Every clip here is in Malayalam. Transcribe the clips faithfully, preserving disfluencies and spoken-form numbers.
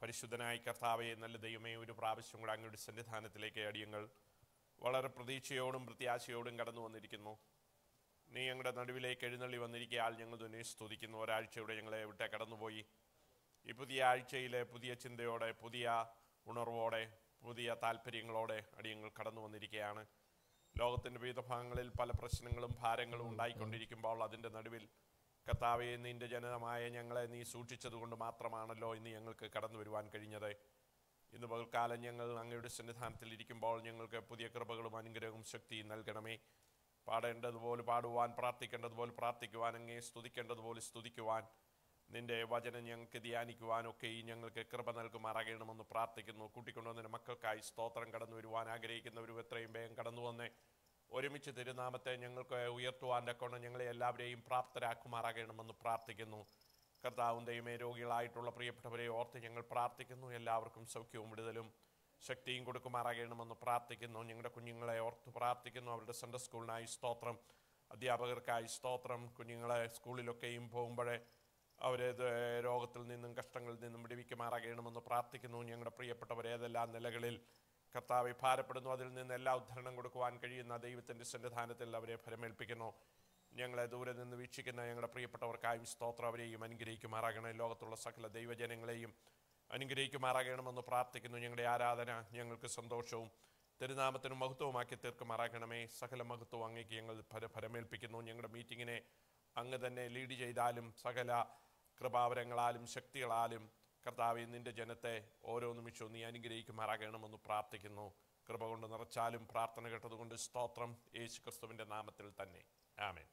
പരിശുദ്ധനായ കർത്താവേ, നല്ല ദൈവമേ, ഒരു പ്രാവശ്യം കൂടെ അങ്ങയുടെ സന്നിധാനത്തിലേക്ക് അടിയങ്ങൾ വളരെ പ്രതീക്ഷയോടും പ്രത്യാശയോടും കടന്നു വന്നിരിക്കുന്നു. നീ ഞങ്ങളുടെ നടുവിലേക്ക് എഴുന്നള്ളി വന്നിരിക്കയാൽ ഞങ്ങൾ തന്നെ സ്തുതിക്കുന്നു. ഒരാഴ്ചയുടെ ഞങ്ങളെ വിട്ടേ കടന്നുപോയി. ഈ പുതിയ ആഴ്ചയിലെ പുതിയ ചിന്തയോടെ, പുതിയ ഉണർവോടെ, പുതിയ താല്പര്യങ്ങളോടെ അടിയങ്ങൾ കടന്നു വന്നിരിക്കുകയാണ്. ലോകത്തിൻ്റെ വിവിധ ഭാഗങ്ങളിൽ പല പ്രശ്നങ്ങളും ഭാരങ്ങളും ഉണ്ടായിക്കൊണ്ടിരിക്കുമ്പോൾ അതിൻ്റെ നടുവിൽ കർത്താവേ, നിൻ്റെ ജനമായ ഞങ്ങളെ നീ സൂക്ഷിച്ചതുകൊണ്ട് മാത്രമാണല്ലോ ഇന്ന് ഞങ്ങൾക്ക് കടന്നു വരുവാൻ കഴിഞ്ഞത്. ഇന്ന് പകൽക്കാലം ഞങ്ങൾ അങ്ങയുടെ സന്നിധാനത്തിൽ ഇരിക്കുമ്പോൾ ഞങ്ങൾക്ക് പുതിയ കൃപകളും അനുഗ്രഹവും ശക്തിയും നൽകണമേ. പാടേണ്ടതുപോലെ പാടുവാൻ, പ്രാർത്ഥിക്കേണ്ടതുപോലെ പ്രാർത്ഥിക്കുവാൻ, അങ്ങേ സ്തുതിക്കേണ്ടതുപോലെ സ്തുതിക്കുവാൻ, നിൻ്റെ വചനം ഞങ്ങൾക്ക് ധ്യാനിക്കുവാനൊക്കെ ഈ ഞങ്ങൾക്ക് കൃപ നൽകുമാറാകണമെന്ന് പ്രാർത്ഥിക്കുന്നു. കൂട്ടിക്കൊണ്ടുവന്നതിന് മക്കൾക്കായി സ്തോത്രം. കടന്നു വരുവാൻ ആഗ്രഹിക്കുന്നവരും എത്രയും വേഗം കടന്നു വന്ന് ഒരുമിച്ച് തിരുനാമത്തെ ഞങ്ങൾക്ക് ഉയർത്തുവാൻ്റെ കൊണ്ട് ഞങ്ങളെ എല്ലാവരെയും പ്രാപ്തരാക്കുമാറാകണമെന്ന് പ്രാർത്ഥിക്കുന്നു. കർത്താവും ദൈവമേ, രോഗികളായിട്ടുള്ള പ്രിയപ്പെട്ടവരെ ഓർത്ത് ഞങ്ങൾ പ്രാർത്ഥിക്കുന്നു. എല്ലാവർക്കും സൗഖ്യവും വിടുതലും ശക്തിയും കൊടുക്കുമാറാകണമെന്ന് പ്രാർത്ഥിക്കുന്നു. ഞങ്ങളുടെ കുഞ്ഞുങ്ങളെ ഓർത്ത് പ്രാർത്ഥിക്കുന്നു. അവരുടെ സൺഡേ സ്കൂളിനായി സ്തോത്രം, അധ്യാപകർക്കായി സ്തോത്രം. കുഞ്ഞുങ്ങളെ സ്കൂളിലൊക്കെയും പോകുമ്പോഴേ അവരെ രോഗത്തിൽ നിന്നും കഷ്ടങ്ങളിൽ നിന്നും വിടുവിക്കുമാറാകണമെന്ന് പ്രാർത്ഥിക്കുന്നു. ഞങ്ങളുടെ പ്രിയപ്പെട്ടവർ ഏതെല്ലാം നിലകളിൽ കർത്താവെ ഭാരപ്പെടുന്നു, അതിൽ നിന്ന് എല്ലാ ഉദ്ധരണം കൊടുക്കുവാൻ കഴിയുന്ന ദൈവത്തിൻ്റെ സന്നിധാനത്തിൽ അവരെ ഫലമേൽപ്പിക്കുന്നു. ഞങ്ങളെ ദൂരെ നിന്ന് വീക്ഷിക്കുന്ന ഞങ്ങളുടെ പ്രിയപ്പെട്ടവർക്കായും സ്തോത്രം. അവരെയും അനുഗ്രഹിക്കുമാറാകണേ. ലോകത്തുള്ള സകല ദൈവജനങ്ങളെയും അനുഗ്രഹിക്കുമാറാകണമെന്ന് പ്രാർത്ഥിക്കുന്നു. ഞങ്ങളുടെ ആരാധന ഞങ്ങൾക്ക് സന്തോഷവും തിരുനാമത്തിനും മഹത്വവുമാക്കി തീർക്കുമാറാകണമേ. സകല മഹത്വവും അങ്ങേക്ക് ഞങ്ങൾ ഫല ഫലമേൽപ്പിക്കുന്നു. ഞങ്ങളുടെ മീറ്റിങ്ങിനെ അങ്ങ് തന്നെ ലീഡ് ചെയ്താലും സകല കൃപാവരങ്ങളാലും ശക്തികളാലും കർത്താവേ, നിൻ്റെ ജനത്തെ ഓരോ നിമിഷവും നീ അനുഗ്രഹിക്കുമാറാകണമെന്ന് പ്രാർത്ഥിക്കുന്നു. കൃപ കൊണ്ട് നിറച്ചാലും പ്രാർത്ഥന കേട്ടതുകൊണ്ട് സ്തോത്രം. യേശു ക്രിസ്തുവിൻ്റെ നാമത്തിൽ തന്നെ ആമേൻ.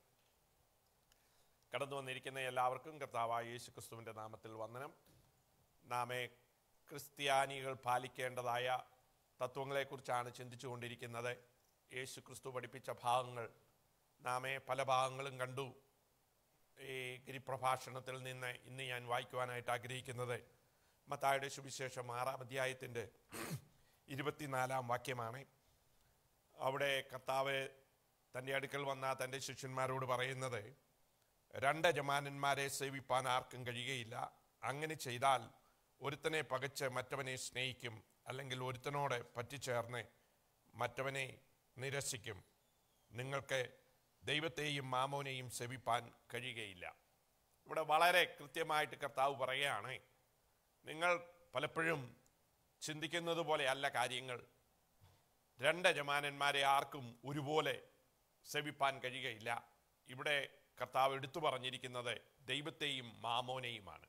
കടന്നു വന്നിരിക്കുന്ന എല്ലാവർക്കും കർത്താവായ യേശു ക്രിസ്തുവിൻ്റെ നാമത്തിൽ വന്ദനം. നാമേ ക്രിസ്ത്യാനികൾ പാലിക്കേണ്ടതായ തത്വങ്ങളെക്കുറിച്ചാണ് ചിന്തിച്ചു കൊണ്ടിരിക്കുന്നത്. യേശു ക്രിസ്തു പഠിപ്പിച്ച ഭാഗങ്ങൾ നാമേ പല ഭാഗങ്ങളും കണ്ടു. ഈ ഗിരിപ്രഭാഷണത്തിൽ നിന്ന് ഇന്ന് ഞാൻ വായിക്കുവാനായിട്ട് ആഗ്രഹിക്കുന്നത് മത്തായിയുടെ സുവിശേഷം ആറാം അധ്യായത്തിൻ്റെ ഇരുപത്തിനാലാം വാക്യമാണ്. അവിടെ കർത്താവ് തൻ്റെ അടുക്കൽ വന്ന തൻ്റെ ശിഷ്യന്മാരോട് പറയുന്നത്, രണ്ട് യജമാനന്മാരെ സേവിപ്പാൻ ആർക്കും കഴിയുകയില്ല. അങ്ങനെ ചെയ്താൽ ഒരുത്തനെ പകച്ച് മറ്റവനെ സ്നേഹിക്കും, അല്ലെങ്കിൽ ഒരുത്തനോട് പറ്റിച്ചേർന്ന് മറ്റവനെ നിരസിക്കും. നിങ്ങൾക്ക് ദൈവത്തെയും മാമോനെയും സേവിപ്പാൻ കഴിയുകയില്ല. ഇവിടെ വളരെ കൃത്യമായിട്ട് കർത്താവ് പറയുകയാണ്, നിങ്ങൾ പലപ്പോഴും ചിന്തിക്കുന്നത് പോലെ അല്ല കാര്യങ്ങൾ. രണ്ട് യജമാനന്മാരെ ആർക്കും ഒരുപോലെ സേവിപ്പാൻ കഴിയുകയില്ല. ഇവിടെ കർത്താവ് എടുത്തു പറഞ്ഞിരിക്കുന്നത് ദൈവത്തെയും മാമോനെയുമാണ്.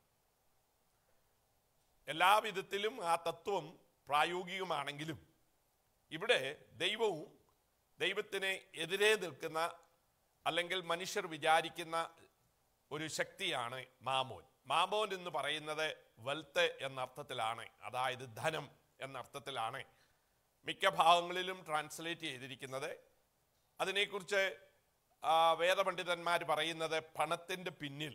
എല്ലാവിധത്തിലും ആ തത്വം പ്രായോഗികമാണെങ്കിലും ഇവിടെ ദൈവവും ദൈവത്തിന് എതിരെ നിൽക്കുന്ന അല്ലെങ്കിൽ മനുഷ്യർ വിചാരിക്കുന്ന ഒരു ശക്തിയാണ് മാമോൻ. മാമോൻ എന്ന് പറയുന്നത് വെൽത്ത് എന്നർത്ഥത്തിലാണ്, അതായത് ധനം എന്നർത്ഥത്തിലാണ് മിക്ക ഭാഗങ്ങളിലും ട്രാൻസ്ലേറ്റ് ചെയ്തിരിക്കുന്നത്. അതിനെക്കുറിച്ച് വേദപണ്ഡിതന്മാർ പറയുന്നത് പണത്തിൻ്റെ പിന്നിൽ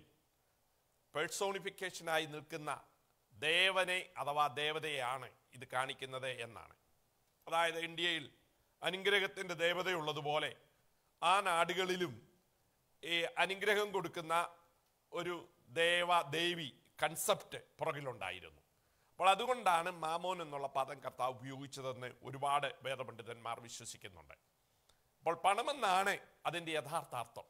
പേഴ്സോണിഫിക്കേഷനായി നിൽക്കുന്ന ദേവനെ അഥവാ ദേവതയെയാണ് ഇത് കാണിക്കുന്നത് എന്നാണ്. അതായത് ഇന്ത്യയിൽ അനുഗ്രഹത്തിൻ്റെ ദേവതയുള്ളതുപോലെ ആ നാടുകളിലും ഈ അനുഗ്രഹം കൊടുക്കുന്ന ഒരു ദേവ ദേവി കൺസെപ്റ്റ് പുറകിലുണ്ടായിരുന്നു. അപ്പോൾ അതുകൊണ്ടാണ് മാമോൻ എന്നുള്ള പദം കർത്താവ് ഉപയോഗിച്ചതെന്ന് ഒരുപാട് വേദപണ്ഡിതന്മാർ വിശ്വസിക്കുന്നുണ്ട്. അപ്പോൾ പണമെന്നാണ് അതിൻ്റെ യഥാർത്ഥാർത്ഥം.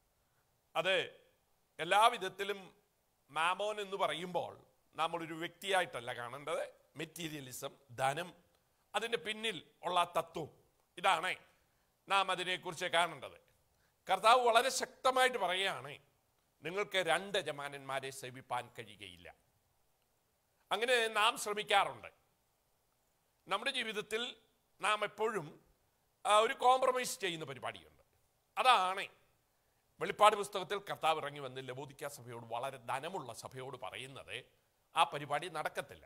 അത് എല്ലാവിധത്തിലും മാമോൻ എന്ന് പറയുമ്പോൾ നമ്മളൊരു വ്യക്തിയായിട്ടല്ല കാണേണ്ടത്. മെറ്റീരിയലിസം, ധനം, അതിൻ്റെ പിന്നിൽ ഉള്ള തത്വം, ഇതാണ് നാം അതിനെക്കുറിച്ച് കാണേണ്ടത്. കർത്താവ് വളരെ ശക്തമായിട്ട് പറയുകയാണ്, നിങ്ങൾക്ക് രണ്ട് യജമാനന്മാരെ സേവിപ്പാൻ കഴിയുകയില്ല. അങ്ങനെ നാം ശ്രമിക്കാറുണ്ട്. നമ്മുടെ ജീവിതത്തിൽ നാം എപ്പോഴും ഒരു കോംപ്രമൈസ് ചെയ്യുന്ന പരിപാടിയുണ്ട്. അതാണ് വെളിപ്പാട് പുസ്തകത്തിൽ കർത്താവ് ഇറങ്ങി വന്ന് ലവോദിക്ക സഭയോട്, വളരെ ധനമുള്ള സഭയോട് പറയുന്നത് ആ പരിപാടി നടക്കത്തില്ല.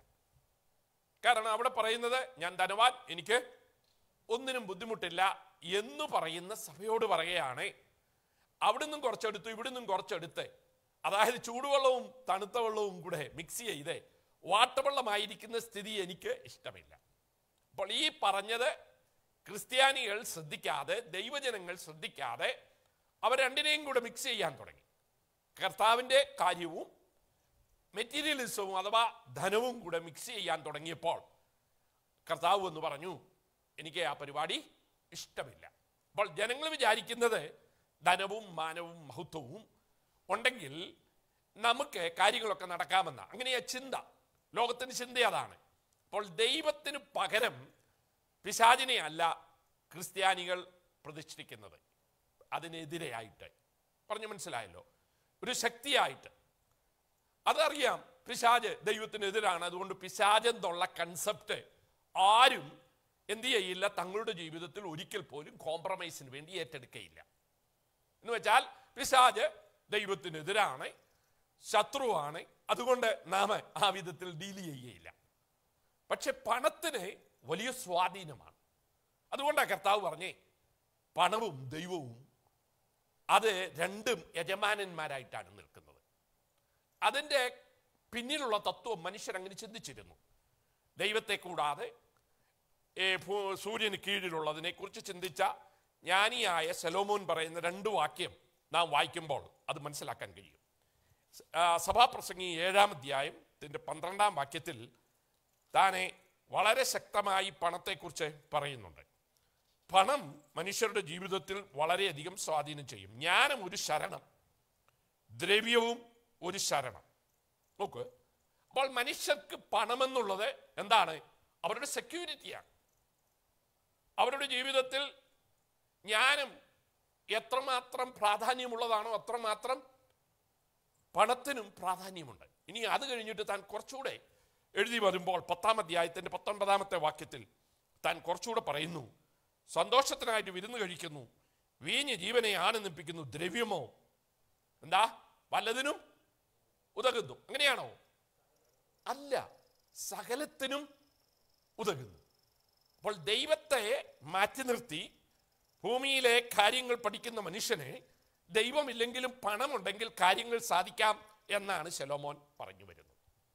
കാരണം അവിടെ പറയുന്നത്, ഞാൻ ധനവാൻ, എനിക്ക് ഒന്നിനും ബുദ്ധിമുട്ടില്ല എന്ന് പറയുന്ന സഭയോട് പറയുകയാണ്, അവിടുന്നും കുറച്ചെടുത്ത് ഇവിടുന്നും കുറച്ചെടുത്ത്, അതായത് ചൂടുവെള്ളവും തണുത്ത വെള്ളവും കൂടെ മിക്സ് ചെയ്ത് വാട്ടവെള്ളമായിരിക്കുന്ന സ്ഥിതി എനിക്ക് ഇഷ്ടമില്ല. അപ്പോൾ ഈ പറഞ്ഞത് ക്രിസ്ത്യാനികൾ ശ്രദ്ധിക്കാതെ, ദൈവജനങ്ങൾ ശ്രദ്ധിക്കാതെ അവർ രണ്ടിനെയും കൂടെ മിക്സ് ചെയ്യാൻ തുടങ്ങി. കർത്താവിൻ്റെ കാര്യവും മെറ്റീരിയലിസവും അഥവാ ധനവും കൂടെ മിക്സ് ചെയ്യാൻ തുടങ്ങിയപ്പോൾ കർത്താവ് എന്ന് പറഞ്ഞു, എനിക്ക് ആ പരിപാടി ഇഷ്ടമില്ല. അപ്പോൾ ജനങ്ങൾ വിചാരിക്കുന്നത് ധനവും മാനവും മഹത്വവും ഉണ്ടെങ്കിൽ നമുക്ക് കാര്യങ്ങളൊക്കെ നടക്കാമെന്ന അങ്ങനെയാ ചിന്ത. ലോകത്തിന് ചിന്ത അതാണ്. അപ്പോൾ ദൈവത്തിന് പകരം പിശാചിനെ അല്ല ക്രിസ്ത്യാനികൾ പ്രതിഷ്ഠിക്കുന്നത്, അതിനെതിരെയായിട്ട്. പറഞ്ഞു മനസ്സിലായല്ലോ? ഒരു ശക്തിയായിട്ട്. അതറിയാം, പിശാച് ദൈവത്തിനെതിരാണ്. അതുകൊണ്ട് പിശാച് എന്നുള്ള കൺസെപ്റ്റ് ആരും എന്ത് ചെയ്യില്ല, തങ്ങളുടെ ജീവിതത്തിൽ ഒരിക്കൽ പോലും കോംപ്രമൈസിന് വേണ്ടി ഏറ്റെടുക്കയില്ല. എന്ന് വെച്ചാൽ പിശാച് ദൈവത്തിനെതിരാണ്, ശത്രുവാണ്, അതുകൊണ്ട് നാം ആ വിധത്തിൽ ഡീൽ ചെയ്യുകയില്ല. പക്ഷെ പണത്തിന് വലിയ സ്വാധീനമാണ്. അതുകൊണ്ടാണ് കർത്താവ് പറഞ്ഞേ, പണവും ദൈവവും അത് രണ്ടും യജമാനന്മാരായിട്ടാണ് നിൽക്കുന്നത്. അതിൻ്റെ പിന്നിലുള്ള തത്വം മനുഷ്യരങ്ങനെ ചിന്തിച്ചിരുന്നു. ദൈവത്തെ കൂടാതെ സൂര്യന് കീഴിലുള്ളതിനെ കുറിച്ച് ചിന്തിച്ച ജ്ഞാനിയായ ശലോമോൻ പറയുന്ന രണ്ട് വാക്യം നാം വായിക്കുമ്പോൾ അത് മനസ്സിലാക്കാൻ കഴിയും. സഭാപ്രസംഗി ഏഴാം അധ്യായത്തിൻ്റെ പന്ത്രണ്ടാം വാക്യത്തിൽ താനെ വളരെ ശക്തമായി പണത്തെക്കുറിച്ച് പറയുന്നുണ്ട്. പണം മനുഷ്യരുടെ ജീവിതത്തിൽ വളരെയധികം സ്വാധീനം ചെയ്യും. ജ്ഞാനം ഒരു ശരണം, ദ്രവ്യവും ഒരു ശരണം. നോക്ക്, അപ്പോൾ മനുഷ്യർക്ക് പണമെന്നുള്ളത് എന്താണ്? അവരുടെ സെക്യൂരിറ്റിയാണ്. അവരുടെ ജീവിതത്തിൽ ജ്ഞാനം എത്രമാത്രം പ്രാധാന്യമുള്ളതാണോ അത്രമാത്രം പണത്തിനും പ്രാധാന്യമുണ്ട്. ഇനി അത് കഴിഞ്ഞിട്ട് താൻ കുറച്ചുകൂടെ എഴുതി വരുമ്പോൾ പത്താം അധ്യായത്തിൻ്റെ പത്തൊൻപതാമത്തെ വാക്യത്തിൽ താൻ കുറച്ചുകൂടെ പറയുന്നു, സന്തോഷത്തിനായിട്ട് വിരുന്ന് കഴിക്കുന്നു, വീഞ്ഞ് ജീവനെ ആനന്ദിപ്പിക്കുന്നു, ദ്രവ്യമോ എന്താ വല്ലതിനും ഉതകുന്നു. അങ്ങനെയാണോ? അല്ല, സകലത്തിനും ഉതകുന്നു. അപ്പോൾ ദൈവത്തെ മാറ്റി നിർത്തി ഭൂമിയിലെ കാര്യങ്ങൾ പഠിക്കുന്ന മനുഷ്യന് ദൈവമില്ലെങ്കിലും പണമുണ്ടെങ്കിൽ കാര്യങ്ങൾ സാധിക്കാം എന്നാണ് ശലോമോൻ പറഞ്ഞു വരുന്നത്.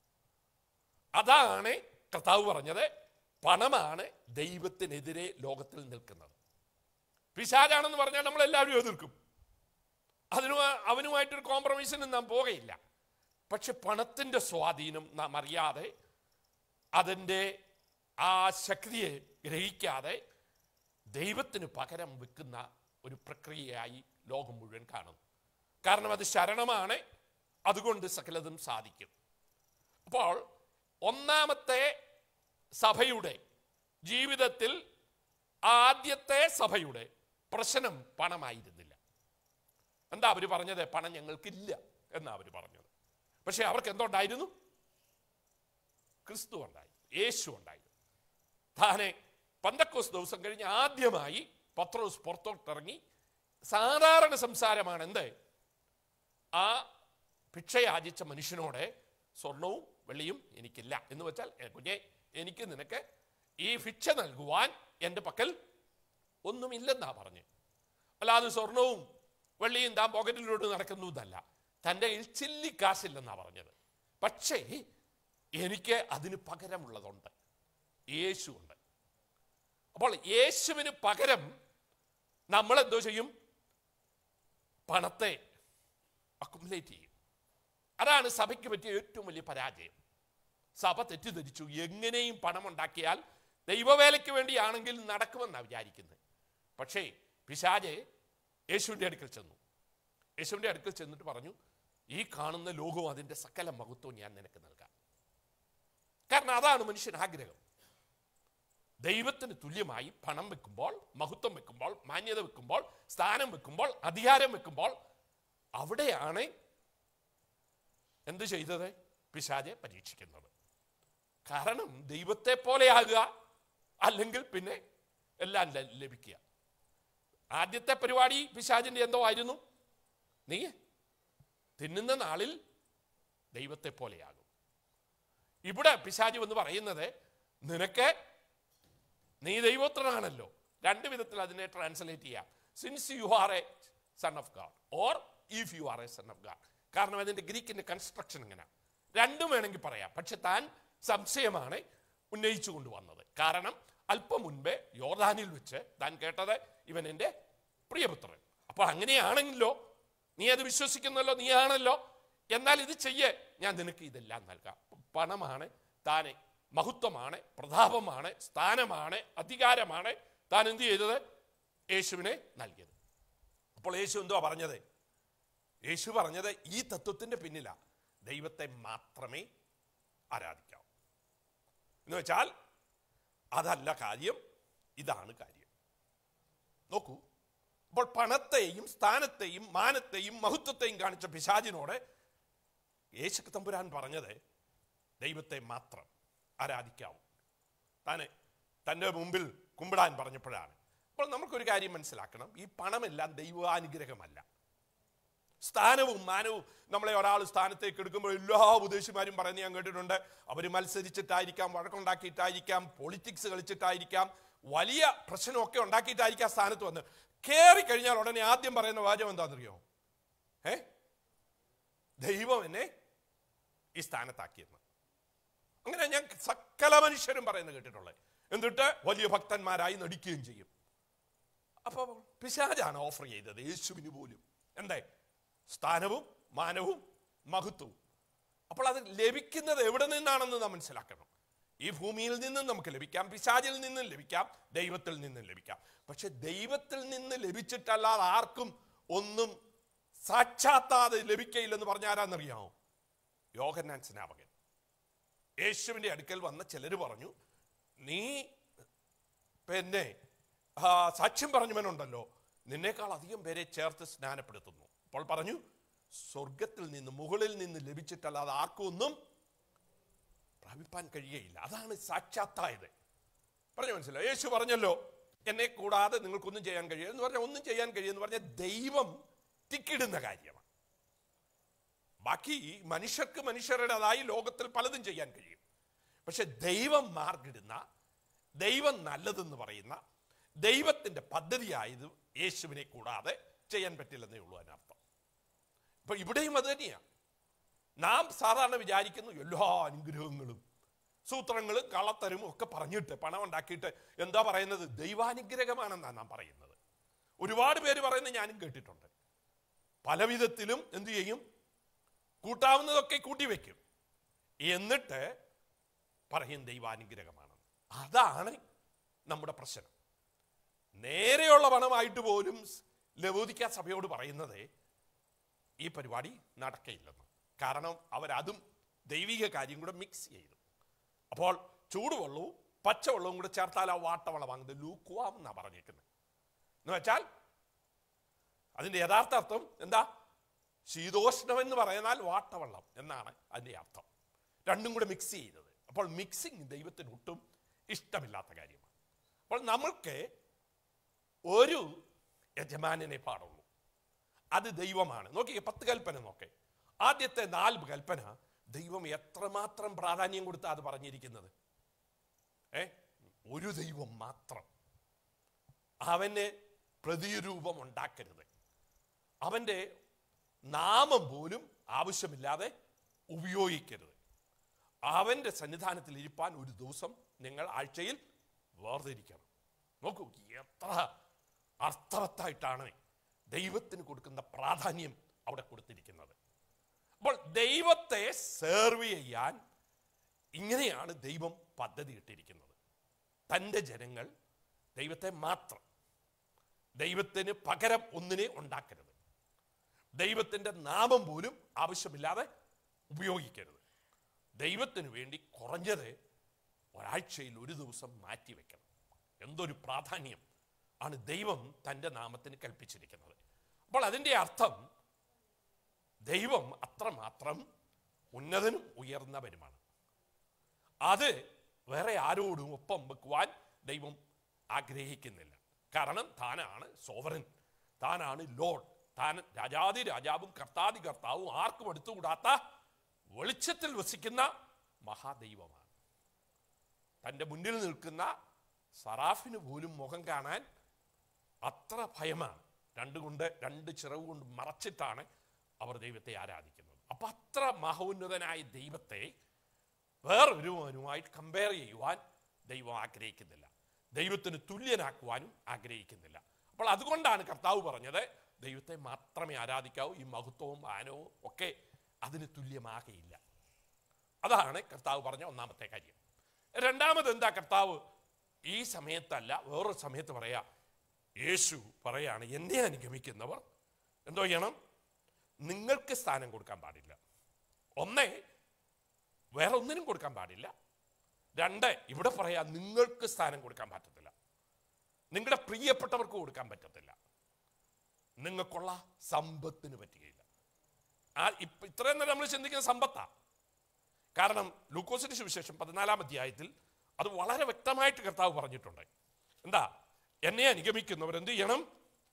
അതാണ് കർത്താവ് പറഞ്ഞത്, പണമാണ് ദൈവത്തിനെതിരെ ലോകത്തിൽ നിൽക്കുന്നത്. പിശാചാണെന്ന് പറഞ്ഞാൽ നമ്മളെല്ലാവരും എതിർക്കും, അതിനു അവനുമായിട്ടൊരു കോംപ്രമൈസിന് നാം പോകയില്ല. പക്ഷെ പണത്തിൻ്റെ സ്വാധീനം നാം അറിയാതെ, അതിൻ്റെ ആ ശക്തിയെ ഗ്രഹിക്കാതെ ദൈവത്തിന് പകരം വെക്കുന്ന ഒരു പ്രക്രിയയായി ലോകം മുഴുവൻ കാണുന്നു. കാരണം അത് ശരണമാണ്, അതുകൊണ്ട് സകലതും സാധിക്കും. അപ്പോൾ ഒന്നാമത്തെ സഭയുടെ ജീവിതത്തിൽ ആദ്യത്തെ സഭയുടെ പ്രശ്നം പണമായിരുന്നില്ല. എന്താ അവർ പറഞ്ഞത്? പണം ഞങ്ങൾക്കില്ല എന്നാ അവർ പറഞ്ഞത്. പക്ഷെ അവർക്ക് എന്തുണ്ടായിരുന്നു? ക്രിസ്തു ഉണ്ടായിരുന്നു, യേശു ഉണ്ടായിരുന്നു. താനെ പെന്തക്കോസ്ത് ദിവസം കഴിഞ്ഞ് ആദ്യമായി പത്രോസ് പുറത്തോട്ടിറങ്ങി സാധാരണ സംസാരമാണ്. എന്ത്? ആ ഭിക്ഷയാചിച്ച മനുഷ്യനോട് സ്വർണവും വെള്ളിയും എനിക്കില്ല എന്ന് വെച്ചാൽ, കുഞ്ഞെ എനിക്ക് നിനക്ക് ഈ ഭിക്ഷ നൽകുവാൻ എൻ്റെ പക്കൽ ഒന്നുമില്ലെന്നാ പറഞ്ഞ്. അല്ലാതെ സ്വർണവും വെള്ളിയും താൻ പോക്കറ്റിലോട്ട് നടക്കുന്നതല്ല, തൻ്റെ കയ്യിൽ ചില്ലിക്കാശില്ലെന്നാ പറഞ്ഞത്. പക്ഷേ എനിക്ക് അതിന് പകരമുള്ളതുണ്ട്, യേശു ഉണ്ട്. അപ്പോൾ യേശുവിന് പകരം നമ്മൾ എന്തോ ചെയ്യും? പണത്തെ അക്കുമുലേറ്റ് ചെയ്യും. അതാണ് സഭയ്ക്ക് പറ്റിയ ഏറ്റവും വലിയ പരാജയം. സഭ തെറ്റിദ്ധരിച്ചു, എങ്ങനെയും പണം ഉണ്ടാക്കിയാൽ ദൈവവേലയ്ക്ക് വേണ്ടിയാണെങ്കിൽ നടക്കുമെന്നാണ് വിചാരിക്കുന്നത്. പക്ഷേ പിശാച് യേശുവിൻ്റെ അടുക്കൽ ചെന്നു. യേശുവിൻ്റെ അടുക്കൽ ചെന്നിട്ട് പറഞ്ഞു, ഈ കാണുന്ന ലോകവും അതിൻ്റെ സകല മഹത്വവും ഞാൻ നിനക്ക് നൽകാം. കാരണം അതാണ് മനുഷ്യൻ ആഗ്രഹം. ദൈവത്തിന് തുല്യമായി പണം വെക്കുമ്പോൾ, മഹത്വം വെക്കുമ്പോൾ, മാന്യത വെക്കുമ്പോൾ, സ്ഥാനം വെക്കുമ്പോൾ, അധികാരം വെക്കുമ്പോൾ, അവിടെയാണ് എന്ത് ചെയ്തത്? പിശാചെ പരീക്ഷിക്കുന്നത്. കാരണം ദൈവത്തെ പോലെയാകുക, അല്ലെങ്കിൽ പിന്നെ എല്ലാം ലഭിക്കുക. ആദ്യത്തെ പരിപാടി പിശാചിൻ്റെ എന്തോ ആയിരുന്നു? നീ തിന്നുന്ന നാളിൽ ദൈവത്തെ പോലെയാകും. ഇവിടെ പിശാച് എന്ന് പറയുന്നത്, നിനക്ക് നീ ദൈവോത്രനാണല്ലോ. രണ്ട് വിധത്തിൽ അതിനെ ട്രാൻസ്ലേറ്റ് ചെയ്യാം. Since you are a son of God or if you are a son of God. കാരണം അതിൻ്റെ ഗ്രീക്കിൻ്റെ കൺസ്ട്രക്ഷൻ ഇങ്ങനെ രണ്ടും വേണമെങ്കിൽ പറയാം. പക്ഷെ താൻ സംശയമാണ് ഉന്നയിച്ചു കൊണ്ടുവന്നത്. കാരണം അല്പം മുൻപേ യോർദാനിൽ വെച്ച് താൻ കേട്ടത്, ഇവൻ എൻ്റെ പ്രിയപുത്രൻ. അപ്പോൾ അങ്ങനെയാണെങ്കിലോ, നീ അത് വിശ്വസിക്കുന്നല്ലോ, നീ ആണല്ലോ എന്നാൽ ഇത് ചെയ്യേ, ഞാൻ നിനക്ക് ഇതെല്ലാം നൽകാം. പണമാണ്, താനെ മഹത്വമാണ്, പ്രതാപമാണ്, സ്ഥാനമാണ്, അധികാരമാണ് താൻ എന്ത് ചെയ്തത്? യേശുവിനെ നൽകിയത്. അപ്പോൾ യേശു എന്തുവാ പറഞ്ഞത്? യേശു പറഞ്ഞത് ഈ തത്വത്തിന്റെ പിന്നിലാ ദൈവത്തെ മാത്രമേ ആരാധിക്കാവൂ എന്ന് വെച്ചാൽ അതല്ല കാര്യം, ഇതാണ് കാര്യം. നോക്കൂ, അപ്പോൾ പണത്തെയും സ്ഥാനത്തെയും മാനത്തെയും മഹത്വത്തെയും കാണിച്ച പിശാചിനോട് യേശു തമ്പുരാൻ പറഞ്ഞത് ദൈവത്തെ മാത്രം ആരാധിക്കാവൂ, താനെ തൻ്റെ മുമ്പിൽ കുമ്പിടാൻ പറഞ്ഞപ്പോഴാണ്. അപ്പോൾ നമുക്കൊരു കാര്യം മനസ്സിലാക്കണം, ഈ പണമെല്ലാം ദൈവാനുഗ്രഹമല്ല. സ്ഥാനവും മാനവും, നമ്മളെ ഒരാൾ സ്ഥാനത്തേക്ക് എടുക്കുമ്പോൾ എല്ലാ ഉപദേശിമാരും പറയുന്നത് ഞാൻ കേട്ടിട്ടുണ്ട്, അവർ മത്സരിച്ചിട്ടായിരിക്കാം, വഴക്കുണ്ടാക്കിയിട്ടായിരിക്കാം, പൊളിറ്റിക്സ് കളിച്ചിട്ടായിരിക്കാം, വലിയ പ്രശ്നമൊക്കെ ഉണ്ടാക്കിയിട്ടായിരിക്കാം സ്ഥാനത്ത് വന്ന് കയറി കഴിഞ്ഞാൽ ഉടനെ ആദ്യം പറയുന്ന വാചകം എന്താണെന്നറിയോ? ഏ ദൈവം എന്നെ ഈ സ്ഥാനത്താക്കിയെന്ന്. അങ്ങനെ ഞാൻ സകല മനുഷ്യരും പറയുന്നത് കേട്ടിട്ടുള്ളത്. എന്നിട്ട് വലിയ ഭക്തന്മാരായി നടിക്കുകയും ചെയ്യും. അപ്പോൾ പിശാചാണ് ഓഫർ ചെയ്തത് യേശുവിന് പോലും എന്തേ? സ്ഥാനവും മാനവും മഹത്വവും. അപ്പോൾ അത് ലഭിക്കുന്നത് എവിടെ നിന്നാണെന്ന് നാം മനസ്സിലാക്കണം. ഈ ഭൂമിയിൽ നിന്നും നമുക്ക് ലഭിക്കാം, പിശാചിൽ നിന്നും ലഭിക്കാം, ദൈവത്തിൽ നിന്നും ലഭിക്കാം. പക്ഷെ ദൈവത്തിൽ നിന്ന് ലഭിച്ചിട്ടല്ലാതെ ആർക്കും ഒന്നും സാക്ഷാത്താതെ ലഭിക്കയില്ലെന്ന് പറഞ്ഞ ആരാന്നറിയാമോ? യോഹന്നാൻ സ്നാപകൻ. യേശുവിൻ്റെ അടുക്കൽ വന്ന ചിലർ പറഞ്ഞു, നീ പിന്നെ സാക്ഷ്യം പറഞ്ഞവനുണ്ടല്ലോ, നിന്നേക്കാൾ അധികം പേരെ ചേർത്ത് സ്നാനപ്പെടുത്തുന്നു. അപ്പോൾ പറഞ്ഞു, സ്വർഗത്തിൽ നിന്ന് മുകളിൽ നിന്ന് ലഭിച്ചിട്ടല്ലാതെ ആർക്കും ഒന്നും പ്രാപിപ്പാൻ കഴിയുകയില്ല. അതാണ് സാക്ഷാത്തായത്. പറഞ്ഞു മനസ്സിലായോ? യേശു പറഞ്ഞല്ലോ, എന്നെ കൂടാതെ നിങ്ങൾക്കൊന്നും ചെയ്യാൻ കഴിയും എന്ന് പറഞ്ഞാൽ ഒന്നും ചെയ്യാൻ കഴിയുമെന്ന് പറഞ്ഞാൽ ദൈവം തിക്കിടുന്ന കാര്യമാണ്. ബാക്കി മനുഷ്യർക്ക് മനുഷ്യരുടേതായി ലോകത്തിൽ പലതും ചെയ്യാൻ കഴിയും. പക്ഷെ ദൈവം മാർഗിടുന്ന, ദൈവം നല്ലതെന്ന് പറയുന്ന ദൈവത്തിൻ്റെ പദ്ധതിയായത് യേശുവിനെ കൂടാതെ ചെയ്യാൻ പറ്റില്ലെന്നേ ഉള്ളൂ അതിനർത്ഥം. ഇപ്പൊ ഇവിടെയും അത് തന്നെയാണ്. നാം സാധാരണ വിചാരിക്കുന്നു എല്ലാ അനുഗ്രഹങ്ങളും സൂത്രങ്ങളും കളത്തരും ഒക്കെ പറഞ്ഞിട്ട് പണം ഉണ്ടാക്കിയിട്ട് എന്താ പറയുന്നത്? ദൈവാനുഗ്രഹമാണെന്നാണ് നാം പറയുന്നത്. ഒരുപാട് പേര് പറയുന്നത് ഞാനും കേട്ടിട്ടുണ്ട്. പലവിധത്തിലും എന്തു ചെയ്യും? കൂട്ടാവുന്നതൊക്കെ കൂട്ടിവെക്കും, എന്നിട്ട് പറയും ദൈവാനുഗ്രഹമാണ്. അതാണ് നമ്മുടെ പ്രശ്നം. നേരെയുള്ള പണമായിട്ട് പോലും ലവോദിക്ക സഭയോട് പറയുന്നത് ഈ പരിപാടി നടക്കയില്ലെന്ന്. കാരണം അവരതും ദൈവിക കാര്യം കൂടെ മിക്സ് ചെയ്തു. അപ്പോൾ ചൂടുവെള്ളവും പച്ചവെള്ളവും കൂടെ ചേർത്താൽ ആ വാട്ടവെള്ളം വാങ്ങുന്നത് ലൂക്കുവാം എന്നാണ് പറഞ്ഞേക്കുന്നത്. എന്ന് വെച്ചാൽ അതിൻ്റെ യഥാർത്ഥ അർത്ഥം എന്താ? ശീതോഷ്ണം എന്ന് പറയുന്നാൽ വാട്ടവെള്ളം എന്നാണ് അതിൻ്റെ അർത്ഥം. രണ്ടും കൂടെ മിക്സ് ചെയ്തത്. അപ്പോൾ മിക്സിങ് ദൈവത്തിന് ഒട്ടും ഇഷ്ടമില്ലാത്ത കാര്യമാണ്. അപ്പോൾ നമ്മൾക്ക് ഒരു യജമാനനെ പാടുള്ളൂ, അത് ദൈവമാണ്. നോക്കിയേ, പത്ത് കൽപ്പന നോക്കേ. ആദ്യത്തെ നാല് കൽപ്പന ദൈവം എത്രമാത്രം പ്രാധാന്യം കൊടുത്താൽ അത് പറഞ്ഞിരിക്കുന്നത്. ഏ ഒരു ദൈവം മാത്രം, അവന് പ്രതിരൂപം ഉണ്ടാക്കരുത്, അവൻ്റെ നാമം പോലും ആവശ്യമില്ലാതെ ഉപയോഗിക്കരുത്, അവൻ്റെ സന്നിധാനത്തിൽ ഇരിപ്പാൻ ഒരു ദിവസം നിങ്ങൾ ആഴ്ചയിൽ വേർതിരിക്കണം. നോക്കൂ, എത്ര അർത്ഥവത്തായിട്ടാണ് ദൈവത്തിന് കൊടുക്കുന്ന പ്രാധാന്യം അവിടെ കൊടുത്തിരിക്കുന്നത്. അപ്പോൾ ദൈവത്തെ സെർവ് ചെയ്യാൻ ഇങ്ങനെയാണ് ദൈവം പദ്ധതി ഇട്ടിരിക്കുന്നത്. തൻ്റെ ജനങ്ങൾ ദൈവത്തെ മാത്രം, ദൈവത്തിന് പകരം ഒന്നിനെ ഉണ്ടാക്കരുത്, ദൈവത്തിൻ്റെ നാമം പോലും ആവശ്യമില്ലാതെ ഉപയോഗിക്കരുത്, ദൈവത്തിന് വേണ്ടി കുറഞ്ഞത് ഒരാഴ്ചയിൽ ഒരു ദിവസം മാറ്റിവെക്കണം. എന്തൊരു പ്രാധാന്യം ആണ് ദൈവം തൻ്റെ നാമത്തിന് കൽപ്പിച്ചിരിക്കുന്നത്. അപ്പോൾ അതിൻ്റെ അർത്ഥം ദൈവം അത്രമാത്രം ഉന്നതനും ഉയർന്നവരുമാണ്. അത് വേറെ ആരോടും ഒപ്പം വെക്കുവാൻ ദൈവം ആഗ്രഹിക്കുന്നില്ല. കാരണം താനാണ് സോവറൻ, താനാണ് ലോർഡ്, താൻ രാജാതി രാജാവും കർത്താതി കർത്താവും, ആർക്കും എടുത്തുകൂടാത്ത വെളിച്ചത്തിൽ വസിക്കുന്ന മഹാദൈവമാണ്. തൻ്റെ മുന്നിൽ നിൽക്കുന്ന സറാഫിന് പോലും മുഖം കാണാൻ അത്ര ഭയമാണ്. രണ്ടുകൊണ്ട് രണ്ട് ചിറവ് കൊണ്ട് മറച്ചിട്ടാണ് അവർ ദൈവത്തെ ആരാധിക്കുന്നത്. അപ്പം അത്ര മഹോന്നതനായ ദൈവത്തെ വേറൊരുവനുമായിട്ട് കമ്പയർ ചെയ്യുവാൻ ദൈവം ആഗ്രഹിക്കുന്നില്ല, ദൈവത്തിന് തുല്യനാക്കുവാനും ആഗ്രഹിക്കുന്നില്ല. അപ്പോൾ അതുകൊണ്ടാണ് കർത്താവ് പറഞ്ഞത് ദൈവത്തെ മാത്രമേ ആരാധിക്കാവൂ, ഈ മഹത്വവും മാനവും ഒക്കെ അതിന് തുല്യമാകയില്ല. അതാണ് കർത്താവ് പറഞ്ഞ ഒന്നാമത്തെ കാര്യം. രണ്ടാമത് എന്താ കർത്താവ് ഈ സമയത്തല്ല, വേറൊരു സമയത്ത് പറയാ, യേശു പറയാണ്, എന്നെ അനുഗമിക്കുന്നവർ എന്തോ ചെയ്യണം? നിങ്ങൾക്ക് സ്ഥാനം കൊടുക്കാൻ പാടില്ല. ഒന്ന്, വേറെ ഒന്നിനും കൊടുക്കാൻ പാടില്ല. രണ്ട്, ഇവിടെ പറയാ നിങ്ങൾക്ക് സ്ഥാനം കൊടുക്കാൻ പറ്റത്തില്ല, നിങ്ങളുടെ പ്രിയപ്പെട്ടവർക്ക് കൊടുക്കാൻ പറ്റത്തില്ല, നിങ്ങൾക്കുള്ള സമ്പത്തിന് പറ്റുകയില്ല. ആ ഇപ്പം ഇത്രയും നേരം നമ്മൾ ചിന്തിക്കുന്ന സമ്പത്താ. കാരണം ലൂക്കോസിന്റെ സുവിശേഷം പതിനാലാം അധ്യായത്തിൽ അത് വളരെ വ്യക്തമായിട്ട് കർത്താവ് പറഞ്ഞിട്ടുണ്ട്. എന്താ? എന്നെ അനുഗമിക്കുന്നവർ എന്ത് ചെയ്യണം?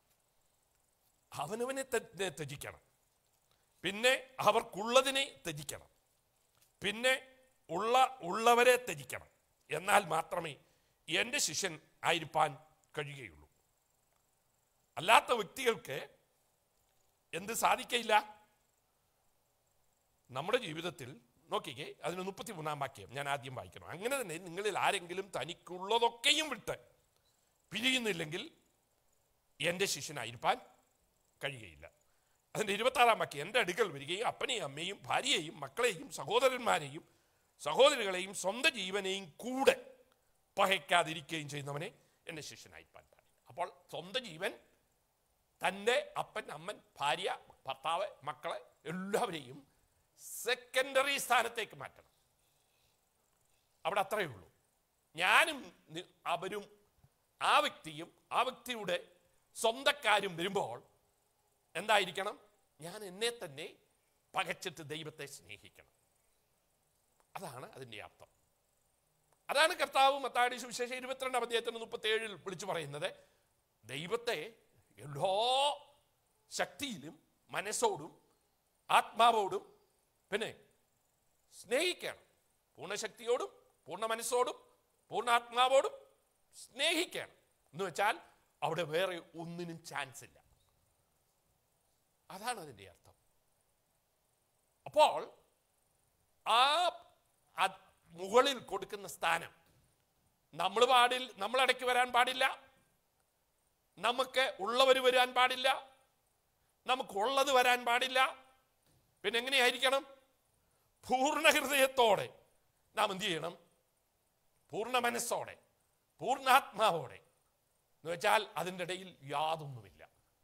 അവനവനെ ത്യജിക്കണം, പിന്നെ അവർക്കുള്ളതിനെ ത്യജിക്കണം, പിന്നെ ഉള്ള ഉള്ളവരെ ത്യജിക്കണം. എന്നാൽ മാത്രമേ എൻ്റെ ശിഷ്യൻ ആയിരിക്കാൻ കഴിയുകയുള്ളൂ. അല്ലാത്ത വ്യക്തികൾക്ക് എന്ത് സാധിക്കയില്ല? നമ്മുടെ ജീവിതത്തിൽ നോക്കിക്കേ, അതിന് മുപ്പത്തി മൂന്നാം വാക്യം ഞാൻ ആദ്യം വായിക്കണം. അങ്ങനെ തന്നെ നിങ്ങളിൽ ആരെങ്കിലും തനിക്കുള്ളതൊക്കെയും വിട്ട് പിരിയുന്നില്ലെങ്കിൽ എൻ്റെ ശിഷ്യനായിരിക്കാൻ കഴിയുകയില്ല. അതിൻ്റെ ഇരുപത്താറാം വാക്യം, എൻ്റെ അടുക്കൽ വരികയും അപ്പനെയും അമ്മയും ഭാര്യയെയും മക്കളെയും സഹോദരന്മാരെയും സഹോദരികളെയും സ്വന്തം ജീവനെയും കൂടെ പകയ്ക്കാതിരിക്കുകയും ചെയ്യുന്നവനെ എൻ്റെ ശിഷ്യനായിരിക്കാൻ പാടില്ല. അപ്പോൾ സ്വന്തം ജീവൻ, തൻ്റെ അപ്പൻ, അമ്മൻ, ഭാര്യ, ഭർത്താവ്, മക്കളെ എല്ലാവരെയും സെക്കൻഡറി സ്ഥാനത്തേക്ക് മാറ്റണം. അവിടെ അത്രയേ ഉള്ളൂ. ഞാനും അവരും ആ വ്യക്തിയും ആ വ്യക്തിയുടെ സ്വന്തക്കാരും വരുമ്പോൾ എന്തായിരിക്കണം? ഞാൻ എന്നെ തന്നെ പകച്ചിട്ട് ദൈവത്തെ സ്നേഹിക്കണം. അതാണ് അതിൻ്റെ അർത്ഥം. അതാണ് കർത്താവ് മത്തായിയുടെ സുവിശേഷം ഇരുപത്തിരണ്ടാം അധ്യായത്തിന് മുപ്പത്തി ഏഴിൽ വിളിച്ചു പറയുന്നത്. ദൈവത്തെ എല്ലാ ശക്തിയിലും മനസ്സോടും ആത്മാവോടും പിന്നെ സ്നേഹിക്കണം. പൂർണ്ണശക്തിയോടും പൂർണ്ണ മനസ്സോടും പൂർണ്ണ ആത്മാവോടും സ്നേഹിക്കണം എന്ന് വെച്ചാൽ അവിടെ വേറെ ഒന്നിനും ചാൻസ് ഇല്ല. അതാണ് അതിൻ്റെ അർത്ഥം. അപ്പോൾ ആ മുകളിൽ കൊടുക്കുന്ന സ്ഥാനം നമ്മൾ പാടിൽ നമ്മളിടയ്ക്ക് വരാൻ പാടില്ല, നമുക്ക് ഉള്ളവർ വരാൻ പാടില്ല, നമുക്കുള്ളത് വരാൻ പാടില്ല. പിന്നെ എങ്ങനെയായിരിക്കണം? പൂർണ്ണ ഹൃദയത്തോടെ നാം എന്ത് ചെയ്യണം? പൂർണ്ണ മനസ്സോടെ പൂർണ്ണാത്മാവോടെ എന്ന് വെച്ചാൽ അതിൻ്റെ ഇടയിൽ യാതൊന്നുമില്ല,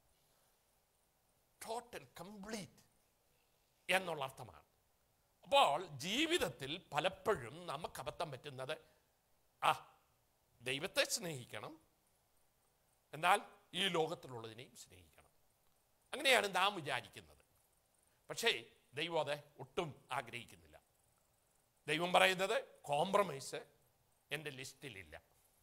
ടോട്ടൽ കംപ്ലീറ്റ് എന്നുള്ള അർത്ഥമാണ്. അപ്പോൾ ജീവിതത്തിൽ പലപ്പോഴും നമുക്ക് അബദ്ധം പറ്റുന്നത്, ആ ദൈവത്തെ സ്നേഹിക്കണം, എന്നാൽ ഈ ലോകത്തിലുള്ളതിനെയും സ്നേഹിക്കണം, അങ്ങനെയാണ് നാം വിചാരിക്കുന്നത്. പക്ഷേ ദൈവം അത് ഒട്ടും ആഗ്രഹിക്കുന്നില്ല. ദൈവം പറയുന്നത് കോംപ്രമൈസ് എൻ്റെ ലിസ്റ്റിലില്ല.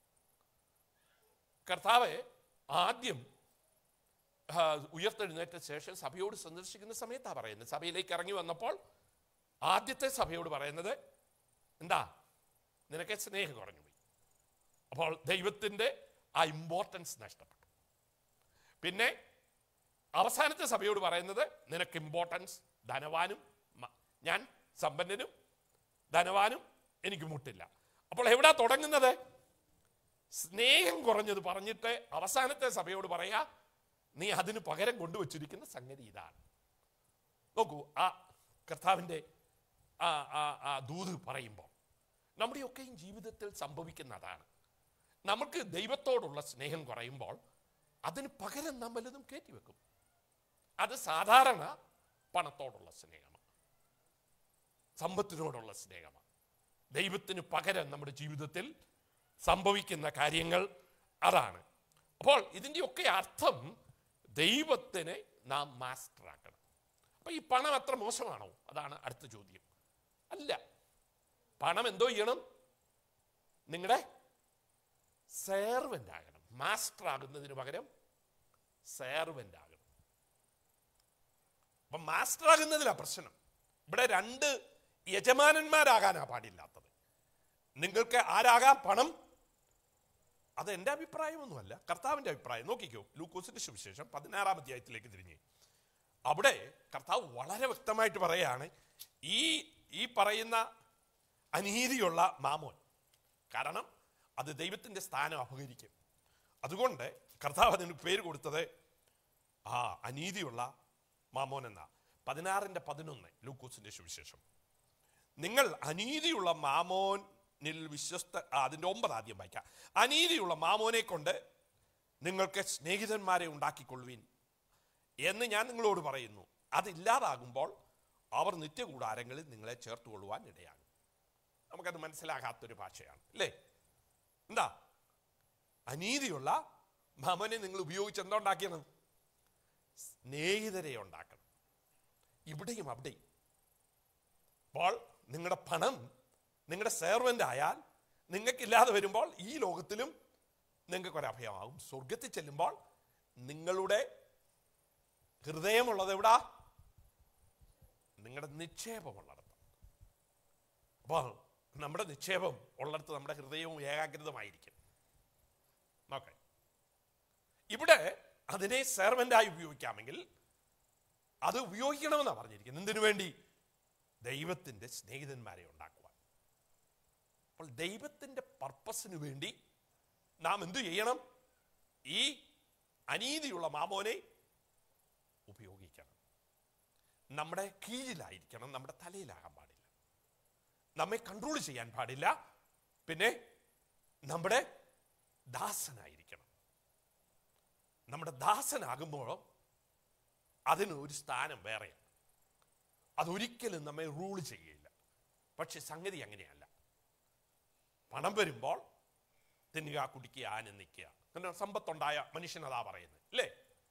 കർത്താവ് ആദ്യം ഉയർത്തെഴുന്നേറ്റ ശേഷം സഭയോട് സന്ദർശിക്കുന്ന സമയത്താണ് പറയുന്നത്. സഭയിലേക്ക് ഇറങ്ങി വന്നപ്പോൾ ആദ്യത്തെ സഭയോട് പറയുന്നത് എന്താ? നിനക്ക് സ്നേഹം കുറഞ്ഞു പോയി. അപ്പോൾ ദൈവത്തിൻ്റെ ആ ഇമ്പോർട്ടൻസ് നഷ്ടപ്പെട്ടു. പിന്നെ അവസാനത്തെ സഭയോട് പറയുന്നത് നിനക്ക് ഇമ്പോർട്ടൻസ് ധനവാനും, ഞാൻ സമ്പന്നനും ധനവാനും എനിക്ക് മുട്ടില്ല. അപ്പോൾ എവിടാ തുടങ്ങുന്നത്? സ്നേഹം കുറഞ്ഞത് പറഞ്ഞിട്ട് അവസാനത്തെ സഭയോട് പറയാ, നീ അതിന് പകരം കൊണ്ടുവച്ചിരിക്കുന്ന സംഗതി ഇതാണ്. നോക്കൂ, ആ കർത്താവിൻ്റെ ആ ആ ദൂത് പറയുമ്പോൾ നമ്മുടെയൊക്കെയും ജീവിതത്തിൽ സംഭവിക്കുന്ന അതാണ്. നമുക്ക് ദൈവത്തോടുള്ള സ്നേഹം കുറയുമ്പോൾ അതിന് പകരം നാം വല്ലതും കയറ്റിവെക്കും. അത് സാധാരണ പണത്തോടുള്ള സ്നേഹമാണ്, സമ്പത്തിനോടുള്ള സ്നേഹമാണ്. ദൈവത്തിന് പകരം നമ്മുടെ ജീവിതത്തിൽ സംഭവിക്കുന്ന കാര്യങ്ങൾ അതാണ്. അപ്പോൾ ഇതിൻ്റെയൊക്കെ അർത്ഥം ദൈവത്തിനെ നാം മാസ്റ്ററാക്കണം. അപ്പം ഈ പണം അത്ര മോശമാണോ? അതാണ് അടുത്ത ചോദ്യം. അല്ല. പണം എന്തോ ചെയ്യണം? നിങ്ങളുടെ സെർവൻ്റ് ആകണം. മാസ്റ്റർ ആകുന്നതിന് പകരം സെർവൻ്റ് ആകണം. അപ്പം മാസ്റ്റർ ആകുന്നതിലാണ് പ്രശ്നം. ഇവിടെ രണ്ട് യജമാനന്മാരാകാനാ പാടില്ലാത്തത്. നിങ്ങൾക്ക് ആരാകാം? പണം. അത് എൻ്റെ അഭിപ്രായമൊന്നുമല്ല, കർത്താവിൻ്റെ അഭിപ്രായം. നോക്കിക്കോ, ലൂക്കോസിന്റെ സുവിശേഷം പതിനാറാം അധ്യായത്തിലേക്ക് തിരിഞ്ഞ് അവിടെ കർത്താവ് വളരെ വ്യക്തമായിട്ട് പറയാണ്, ഈ ഈ പറയുന്ന അനീതിയുള്ള മാമോൻ, കാരണം അത് ദൈവത്തിൻ്റെ സ്ഥാനം അപഹരിക്കും. അതുകൊണ്ട് കർത്താവ് അതിന് പേര് കൊടുത്തത് ആ അനീതിയുള്ള മാമോൻ എന്നാ. പതിനാറിൻ്റെ പതിനൊന്ന് ലൂക്കോസിൻ്റെ സുവിശേഷം. നിങ്ങൾ അനീതിയുള്ള മാമോനിൽ വിശ്വസ്ത, അതിൻ്റെ ഒമ്പത് ആദ്യം വായിക്കാം. അനീതിയുള്ള മാമോനെ കൊണ്ട് നിങ്ങൾക്ക് സ്നേഹിതന്മാരെ ഉണ്ടാക്കിക്കൊള്ളുവിൻ എന്ന് ഞാൻ നിങ്ങളോട് പറയുന്നു. അതില്ലാതാകുമ്പോൾ അവർ നിത്യകൂടാരങ്ങളിൽ നിങ്ങളെ ചേർത്തുകൊള്ളുവാൻ ഇടയാണ്. നമുക്കത് മനസ്സിലാകാത്തൊരു ഭാഷയാണ് അല്ലേ? എന്താ അനീതിയുള്ള മാമോനെ നിങ്ങൾ ഉപയോഗിച്ച് എന്താ ഉണ്ടാക്കിയത്? സ്നേഹിതരെ ഉണ്ടാക്കണം. ഇവിടെയും അവിടെയും. അപ്പോൾ നിങ്ങളുടെ പണം നിങ്ങളുടെ സെർവൻ്റ് ആയാൽ നിങ്ങൾക്കില്ലാതെ വരുമ്പോൾ ഈ ലോകത്തിലും നിങ്ങൾക്കൊരഭയമാകും. സ്വർഗത്തിൽ ചെല്ലുമ്പോൾ നിങ്ങളുടെ ഹൃദയമുള്ളത് എവിടാ? നിങ്ങളുടെ നിക്ഷേപമുള്ളിടത്ത്. അപ്പോൾ നമ്മുടെ നിക്ഷേപം ഉള്ളിടത്ത് നമ്മുടെ ഹൃദയവും ഏകാഗ്രതമായിരിക്കും. നോക്കെ, ഇവിടെ അതിനെ സെർവൻ്റായി ഉപയോഗിക്കാമെങ്കിൽ അത് ഉപയോഗിക്കണമെന്നാണ് പറഞ്ഞിരിക്കുന്നത്. എന്തിനു വേണ്ടി? ദൈവത്തിൻ്റെ സ്നേഹിതന്മാരെ ഉണ്ടാക്കുവാൻ. അപ്പോൾ ദൈവത്തിൻ്റെ പർപ്പസിന് വേണ്ടി നാം എന്തു ചെയ്യണം? ഈ അനീതിയുള്ള മാമോനെ ഉപയോഗിക്കണം. നമ്മുടെ കീഴിലായിരിക്കണം, നമ്മുടെ തലയിലാകാൻ പാടില്ല, നമ്മെ കൺട്രോൾ ചെയ്യാൻ പാടില്ല. പിന്നെ നമ്മുടെ ദാസനായിരിക്കണം. നമ്മുടെ ദാസനാകുമ്പോഴോ അതിന് ഒരു സ്ഥാനം വേറെയാണ്. അതൊരിക്കലും നമ്മെ റൂൾ ചെയ്യുകയില്ല. പക്ഷെ സംഗതി അങ്ങനെയല്ല. പണം വരുമ്പോൾ തിന്നുക, കുടിക്കുക, ആനന്ദിക്കുക. അങ്ങനെ സമ്പത്തുണ്ടായ മനുഷ്യൻ അതാ പറയുന്നത് അല്ലേ?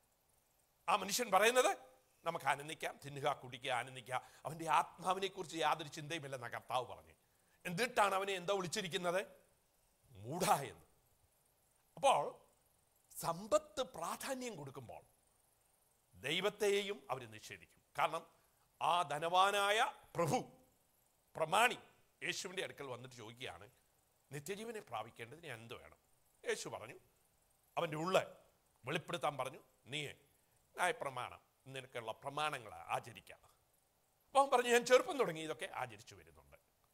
ആ മനുഷ്യൻ പറയുന്നത് നമുക്ക് ആനന്ദിക്കാം, തിന്നുക, കുടിക്കുക, ആനന്ദിക്കുക. അവൻ്റെ ആത്മാവിനെ കുറിച്ച് യാതൊരു ചിന്തയുമില്ലെന്ന കർത്താവ് പറഞ്ഞു. എന്നിട്ടാണ് അവനെ എന്താ വിളിച്ചിരിക്കുന്നത്? മൂഢ എന്ന്. അപ്പോൾ സമ്പത്ത് പ്രാധാന്യം കൊടുക്കുമ്പോൾ ദൈവത്തെയും അവർ നിഷേധിക്കും. കാരണം ആ ധനവാനായ പ്രഭു പ്രമാണി യേശുവിൻ്റെ അടുക്കൽ വന്നിട്ട് ചോദിക്കുകയാണ്, നിത്യജീവനെ പ്രാപിക്കേണ്ടതിന് എന്ത് വേണം? യേശു പറഞ്ഞു, അവൻ്റെ ഉള്ള വെളിപ്പെടുത്താൻ പറഞ്ഞു, നീ ന്യായപ്രമാണം, നിനക്കുള്ള പ്രമാണങ്ങൾ ആചരിക്കാം. അപ്പോൾ അവൻ പറഞ്ഞു, ഞാൻ ചെറുപ്പം തുടങ്ങി ഇതൊക്കെ ആചരിച്ചു വരുന്നുണ്ട്.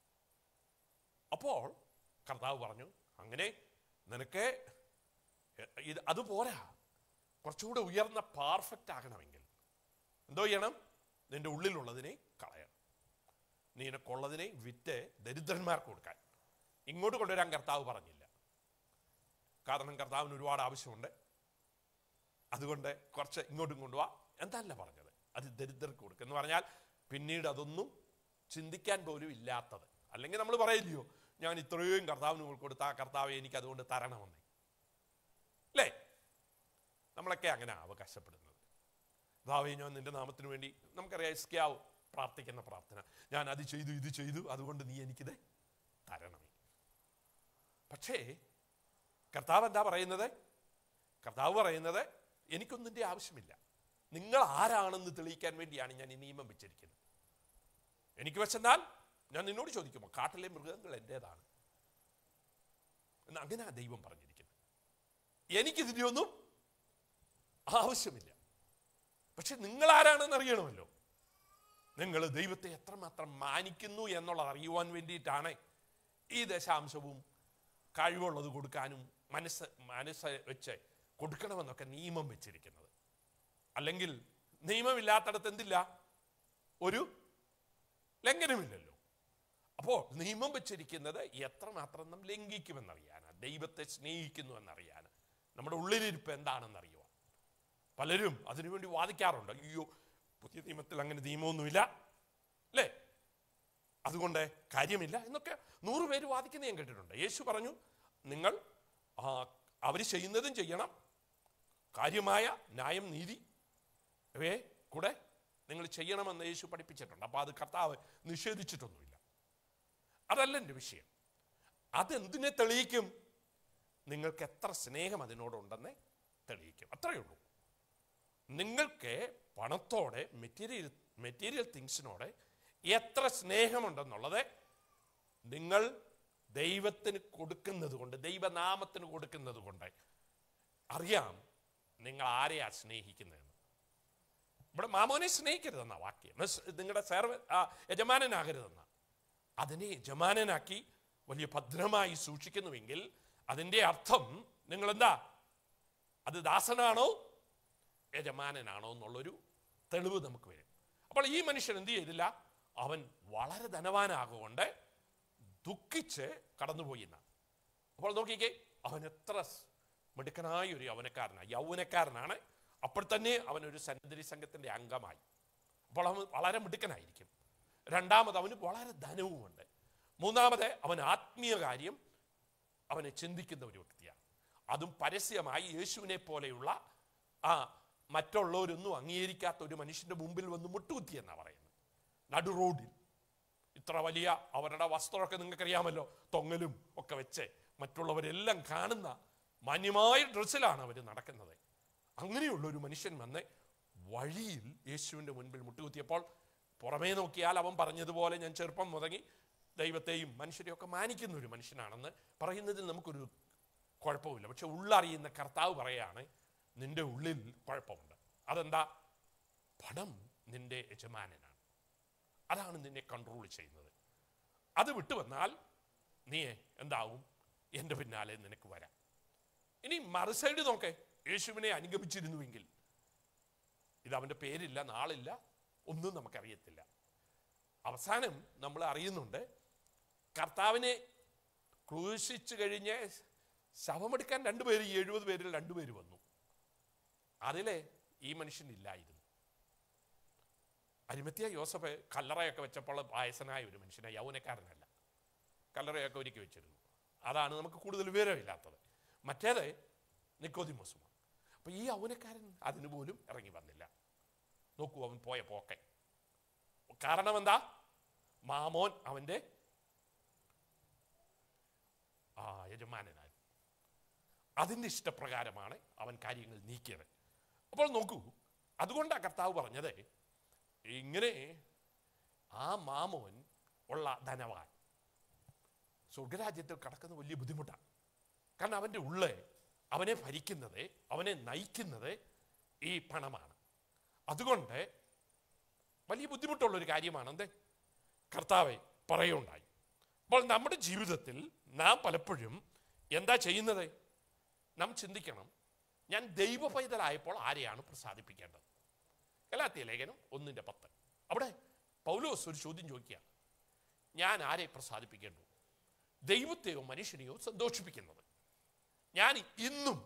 അപ്പോൾ കർത്താവ് പറഞ്ഞു, അങ്ങനെ നിനക്ക് ഇത് അതുപോരാ, കുറച്ചുകൂടെ ഉയർന്ന പെർഫെക്റ്റ് ആകണമെങ്കിൽ എന്തോ ചെയ്യണം? നിന്റെ ഉള്ളിലുള്ളതിനെ കളയണം. നിനക്കുള്ളതിനെ വിറ്റ് ദരിദ്രന്മാർക്ക് കൊടുക്കാൻ. ഇങ്ങോട്ട് കൊണ്ടുവരാൻ കർത്താവ് പറഞ്ഞില്ല. കാരണം കർത്താവിന് ഒരുപാട് ആവശ്യമുണ്ട്. അതുകൊണ്ട് കുറച്ച് ഇങ്ങോട്ടും കൊണ്ടുപോവാ എന്തല്ല പറഞ്ഞത്, അത് ദരിദ്രർക്ക് കൊടുക്കുക എന്ന് പറഞ്ഞാൽ പിന്നീട് അതൊന്നും ചിന്തിക്കാൻ പോലും ഇല്ലാത്തത്. അല്ലെങ്കിൽ നമ്മൾ പറയില്ലയോ, ഞാൻ ഇത്രയും കർത്താവിന് കൊടുത്ത ആ കർത്താവ് എനിക്ക് അതുകൊണ്ട് തരണമെന്ന്, അല്ലേ? നമ്മളൊക്കെ അങ്ങനെ അവകാശപ്പെടുന്നത്. കർത്താവേ, ഞാൻ നിന്റെ നാമത്തിന് വേണ്ടി, നമുക്കറിയാം ഹിസ്കിയാവ് പ്രാർത്ഥിക്കുന്ന പ്രാർത്ഥന, ഞാൻ അത് ചെയ്തു ഇത് ചെയ്തു അതുകൊണ്ട് നീ എനിക്കിത് തരണമേ. പക്ഷേ കർത്താവ് എന്താ പറയുന്നത്? കർത്താവ് പറയുന്നത്, എനിക്കൊന്നിൻ്റെ ആവശ്യമില്ല. നിങ്ങൾ ആരാണെന്ന് തെളിയിക്കാൻ വേണ്ടിയാണ് ഞാൻ ഈ നിയമം വെച്ചിരിക്കുന്നത്. എനിക്ക് വെച്ചെന്നാൽ ഞാൻ നിന്നോട് ചോദിക്കുമ്പോൾ കാട്ടിലെ മൃഗങ്ങൾ എൻ്റേതാണ് എന്ന് അങ്ങനെയാ ദൈവം പറഞ്ഞിരിക്കുന്നത്. എനിക്കിതിൻ്റെ ഒന്നും ആവശ്യമില്ല. പക്ഷെ നിങ്ങൾ ആരാണെന്ന് അറിയണമല്ലോ. നിങ്ങൾ ദൈവത്തെ എത്രമാത്രം മാനിക്കുന്നു എന്നുള്ളത് അറിയുവാൻ വേണ്ടിയിട്ടാണ് ഈ ദശാംശവും കഴിവുള്ളത് കൊടുക്കാനും മനസ്സ് മനസ്സ് വെച്ച് കൊടുക്കണമെന്നൊക്കെ നിയമം വെച്ചിരിക്കുന്നത്. അല്ലെങ്കിൽ നിയമമില്ലാത്തടത്ത് എന്തില്ല? ഒരു ലംഘനമില്ലല്ലോ. അപ്പോൾ നിയമം വെച്ചിരിക്കുന്നത് എത്രമാത്രം നാം ലംഘിക്കുമെന്നറിയാനാണ്, ദൈവത്തെ സ്നേഹിക്കുന്നു എന്നറിയാൻ, നമ്മുടെ ഉള്ളിലിരിപ്പ് എന്താണെന്നറിയുവാൻ. പലരും അതിനുവേണ്ടി വാദിക്കാറുണ്ട്. അയ്യോ, പുതിയ നിയമത്തിൽ അങ്ങനെ നിയമമൊന്നുമില്ല അല്ലേ, അതുകൊണ്ട് കാര്യമില്ല എന്നൊക്കെ നൂറ് പേര് വാദിക്കുന്ന ഞാൻ കേട്ടിട്ടുണ്ട്. യേശു പറഞ്ഞു, നിങ്ങൾ അവർ ചെയ്യുന്നതും ചെയ്യണം, കാര്യമായ ന്യായം നീതി ഇവയെ കൂടെ നിങ്ങൾ ചെയ്യണമെന്ന് യേശു പഠിപ്പിച്ചിട്ടുണ്ട്. അപ്പോൾ അത് കർത്താവ് നിഷേധിച്ചിട്ടൊന്നുമില്ല. അതല്ല എൻ്റെ വിഷയം. അതെന്തിനെ തെളിയിക്കും? നിങ്ങൾക്ക് എത്ര സ്നേഹം അതിനോടുണ്ടെന്ന് തെളിയിക്കും. അത്രയേ ഉള്ളൂ. നിങ്ങൾക്ക് പണത്തോടെ, മെറ്റീരിയൽ മെറ്റീരിയൽ തിങ്സിനോട് എത്ര സ്നേഹമുണ്ടെന്നുള്ളത് നിങ്ങൾ ദൈവത്തിന് കൊടുക്കുന്നത് കൊണ്ട്, ദൈവനാമത്തിന് കൊടുക്കുന്നത് കൊണ്ട് അറിയാം നിങ്ങൾ ആരെയാ സ്നേഹിക്കുന്നതെന്ന്. ഇവിടെ മാമോനെ സ്നേഹിക്കരുതെന്ന വാക്യം, നിങ്ങളുടെ സർവ യജമാനനാകരുതെന്ന. അതിനെ യജമാനനാക്കി വലിയ ഭദ്രമായി സൂക്ഷിക്കുന്നുവെങ്കിൽ അതിൻ്റെ അർത്ഥം നിങ്ങളെന്താ, അത് ദാസനാണോ യജമാനനാണോ എന്നുള്ളൊരു തെളിവ് നമുക്ക് വരും. അപ്പോൾ ഈ മനുഷ്യൻ എന്ത് ചെയ്തില്ല? അവൻ വളരെ ധനവാനാകൊണ്ട് ദുഃഖിച്ച് കടന്നുപോയി എന്നാണ്. അപ്പോൾ നോക്കിക്കേ, അവൻ എത്ര മിടുക്കനായ ഒരു യൗവനക്കാരനാണ് യൗവനക്കാരനാണ് അപ്പോൾ തന്നെ അവനൊരു സന്നദ്ധി സംഘത്തിൻ്റെ അംഗമായി. അപ്പോൾ അവൻ വളരെ മിടുക്കനായിരിക്കും. രണ്ടാമത് അവന് വളരെ ധനവുമുണ്ട്. മൂന്നാമത് അവൻ ആത്മീയ കാര്യം അവനെ ചിന്തിക്കുന്ന ഒരു വ്യക്തിയാണ്. അതും പരസ്യമായി യേശുവിനെ പോലെയുള്ള ആ മറ്റുള്ളവരൊന്നും അംഗീകരിക്കാത്ത ഒരു മനുഷ്യൻ്റെ മുമ്പിൽ വന്ന് മുട്ടുകുത്തി എന്നാണ് പറയുന്നത്. നടു റോഡിൽ ഇത്ര വലിയ അവരുടെ വസ്ത്രമൊക്കെ നിങ്ങൾക്കറിയാമല്ലോ, തൊങ്ങലും ഒക്കെ വെച്ച് മറ്റുള്ളവരെല്ലാം കാണുന്ന മാന്യമായ ഡ്രസ്സിലാണ് അവർ നടക്കുന്നത്. അങ്ങനെയുള്ള ഒരു മനുഷ്യൻ വന്ന് വഴിയിൽ യേശുവിൻ്റെ മുൻപിൽ മുട്ടുകുത്തിയപ്പോൾ പുറമേ നോക്കിയാൽ അവൻ പറഞ്ഞതുപോലെ ഞാൻ ചെറുപ്പം മുതങ്ങി ദൈവത്തെയും മനുഷ്യരെയൊക്കെ മാനിക്കുന്ന ഒരു മനുഷ്യനാണെന്ന് പറയുന്നതിൽ നമുക്കൊരു കുഴപ്പമില്ല. പക്ഷെ ഉള്ളറിയുന്ന കർത്താവ് പറയാണ്, നിന്റെ ഉള്ളിൽ കുഴപ്പമുണ്ട്. അതെന്താ? പണം നിന്റെ യജമാനനാണ്, അതാണ് നിന്നെ കൺട്രോൾ ചെയ്യുന്നത്. അത് വിട്ടു വന്നാൽ നീ എന്താവും? എൻ്റെ പിന്നാലെ നിനക്ക് വരാം. ഇനി മറുസൈഡ് നോക്കേ, യേശുവിനെ അനുഗമിച്ചിരുന്നുവെങ്കിൽ ഇത് അവൻ്റെ പേരില്ല, നാളില്ല, ഒന്നും നമുക്കറിയത്തില്ല. അവസാനം നമ്മൾ അറിയുന്നുണ്ട്, കർത്താവിനെ ക്രൂശിച്ചു കഴിഞ്ഞ് ശവമെടുക്കാൻ രണ്ടുപേര്, എഴുപത് പേരിൽ രണ്ടുപേര് വന്നു. അതിലെ ഈ മനുഷ്യനില്ലായിരുന്നു. അരിമത്യ യോസഫ് കല്ലറയൊക്കെ വെച്ചപ്പോൾ വയസ്സനായ ഒരു മനുഷ്യനെ, യൗവനക്കാരനല്ല, കല്ലറയൊക്കെ ഒരുക്കി വെച്ചിരുന്നു. അതാണ് നമുക്ക് കൂടുതൽ വിവരമില്ലാത്തത്. മറ്റേത് നിക്കോദിമോസുമാണ്. അപ്പൊ ഈ യൗവനക്കാരൻ അതിന് പോലും ഇറങ്ങി വന്നില്ല. നോക്കൂ അവൻ പോയ പോക്കെ. കാരണം എന്താ? മാമോൻ അവൻ്റെ ആ യജമാനനായി. അതിൻ്റെ ഇഷ്ടപ്രകാരമാണ് അവൻ കാര്യങ്ങൾ നീക്കിയത്. അപ്പോൾ നോക്കൂ, അതുകൊണ്ടാണ് കർത്താവ് പറഞ്ഞത്, ഇങ്ങനെ ആ മാമോൻ ഉള്ള ധനവാൻ സ്വർഗരാജ്യത്തിൽ കടക്കുന്ന വലിയ ബുദ്ധിമുട്ടാണ്. കാരണം അവൻ്റെ ഉള്ളിൽ അവനെ ഭരിക്കുന്നത്, അവനെ നയിക്കുന്നത് ഈ പണമാണ്. അതുകൊണ്ട് വലിയ ബുദ്ധിമുട്ടുള്ളൊരു കാര്യമാണ് എന്ത് കർത്താവെ പറയുണ്ടായി. അപ്പോൾ നമ്മുടെ ജീവിതത്തിൽ നാം പലപ്പോഴും എന്താ ചെയ്യുന്നത്? നാം ചിന്തിക്കണം, ഞാൻ ദൈവ പൈതലായപ്പോൾ ആരെയാണ് പ്രസാദിപ്പിക്കേണ്ടത്? ഗലാത്യ ലേഖനം ഒന്നിൻ്റെ പത്ത്. അവിടെ പൗലോസ് ഒരു ചോദ്യം ചോദിക്കുക, ഞാൻ ആരെ പ്രസാദിപ്പിക്കേണ്ടു? ദൈവത്തെയോ മനുഷ്യനെയോ സന്തോഷിപ്പിക്കുന്നത്? ഞാൻ ഇന്നും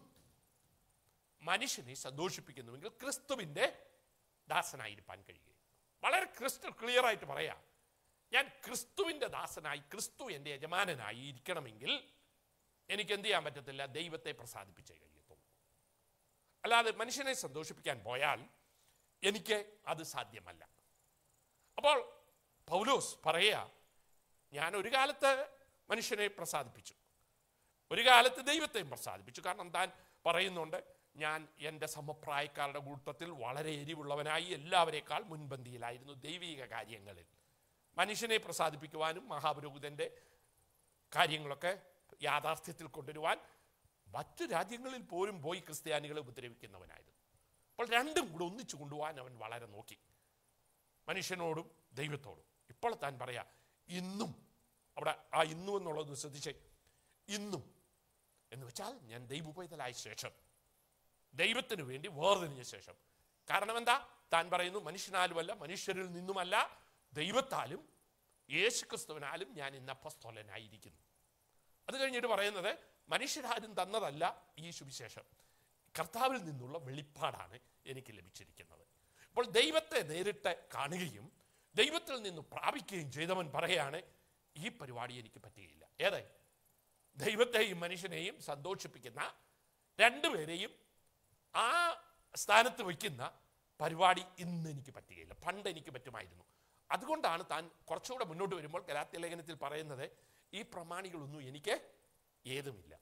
മനുഷ്യനെ സന്തോഷിപ്പിക്കുന്നുവെങ്കിൽ ക്രിസ്തുവിൻ്റെ ദാസനായിരിക്കാൻ കഴിയുക. വളരെ ക്രിസ്റ്റൽ ക്ലിയർ ആയിട്ട് പറയാം, ഞാൻ ക്രിസ്തുവിൻ്റെ ദാസനായി, ക്രിസ്തു എൻ്റെ യജമാനനായി ഇരിക്കണമെങ്കിൽ എനിക്ക് എന്ത് ചെയ്യാൻ പറ്റത്തില്ല? ദൈവത്തെ പ്രസാദിപ്പിച്ചേ കഴിയത്തുള്ളൂ. അല്ലാതെ മനുഷ്യനെ സന്തോഷിപ്പിക്കാൻ പോയാൽ എനിക്ക് അത് സാധ്യമല്ല. അപ്പോൾ പൗലോസ് പറയുക, ഞാൻ ഒരു കാലത്ത് മനുഷ്യനെ പ്രസാദിപ്പിച്ചു, ഒരു കാലത്ത് ദൈവത്തെയും പ്രസാദിപ്പിച്ചു. കാരണം താൻ പറയുന്നുണ്ട്, ഞാൻ എൻ്റെ സമപ്രായക്കാരുടെ കൂട്ടത്തിൽ വളരെ എരിവുള്ളവനായി എല്ലാവരേക്കാൾ മുൻപന്തിയിലായിരുന്നു ദൈവിക കാര്യങ്ങളിൽ. മനുഷ്യനെ പ്രസാദിപ്പിക്കുവാനും മഹാപുരോഹിതൻ്റെ കാര്യങ്ങളൊക്കെ യാഥാർത്ഥ്യത്തിൽ കൊണ്ടുവരുവാൻ മറ്റു രാജ്യങ്ങളിൽ പോലും പോയി ക്രിസ്ത്യാനികളെ ഉപദ്രവിക്കുന്നവനായിരുന്നു. അപ്പോൾ രണ്ടും കൂടെ ഒന്നിച്ചു കൊണ്ടുപോകാൻ അവൻ വളരെ നോക്കി, മനുഷ്യനോടും ദൈവത്തോടും. ഇപ്പോൾ താൻ പറയാ, ഇന്നും, അവിടെ ആ ഇന്നും എന്നുള്ളത് ശ്രദ്ധിച്ചേ, ഇന്നും എന്ന് വെച്ചാൽ ഞാൻ ദൈവപൈതലായ ശേഷം, ദൈവത്തിന് വേണ്ടി വേർതിരിഞ്ഞ ശേഷം. കാരണം എന്താ? താൻ പറയുന്നു, മനുഷ്യനാലുമല്ല, മനുഷ്യരിൽ നിന്നുമല്ല, ദൈവത്താലും യേശുക്രിസ്തുവിനാലും ഞാൻ ഇന്ന് അപ്പോസ്തലനായിരിക്കുന്നു. അത് കഴിഞ്ഞിട്ട് പറയുന്നത്, മനുഷ്യരാരും തന്നതല്ല ഈ സുവിശേഷം, കർത്താവിൽ നിന്നുള്ള വെളിപ്പാടാണ് എനിക്ക് ലഭിച്ചിരിക്കുന്നത്. അപ്പോൾ ദൈവത്തെ നേരിട്ട് കാണുകയും ദൈവത്തിൽ നിന്ന് പ്രാപിക്കുകയും ചെയ്തവൻ പറയാണ്, ഈ പരിപാടി എനിക്ക് പറ്റുകയില്ല. ഏത്? ദൈവത്തെയും മനുഷ്യനെയും സന്തോഷിപ്പിക്കുന്ന രണ്ടുപേരെയും ആ സ്ഥാനത്ത് വയ്ക്കുന്ന പരിപാടി ഇന്ന് എനിക്ക് പറ്റുകയില്ല, പണ്ട് എനിക്ക് പറ്റുമായിരുന്നു. അതുകൊണ്ടാണ് താൻ കുറച്ചുകൂടെ മുന്നോട്ട് വരുമ്പോൾ ഗലാത്യ ലേഖനത്തിൽ പറയുന്നത്, ഈ പ്രമാണികളൊന്നും എനിക്ക് ഏതുമില്ല.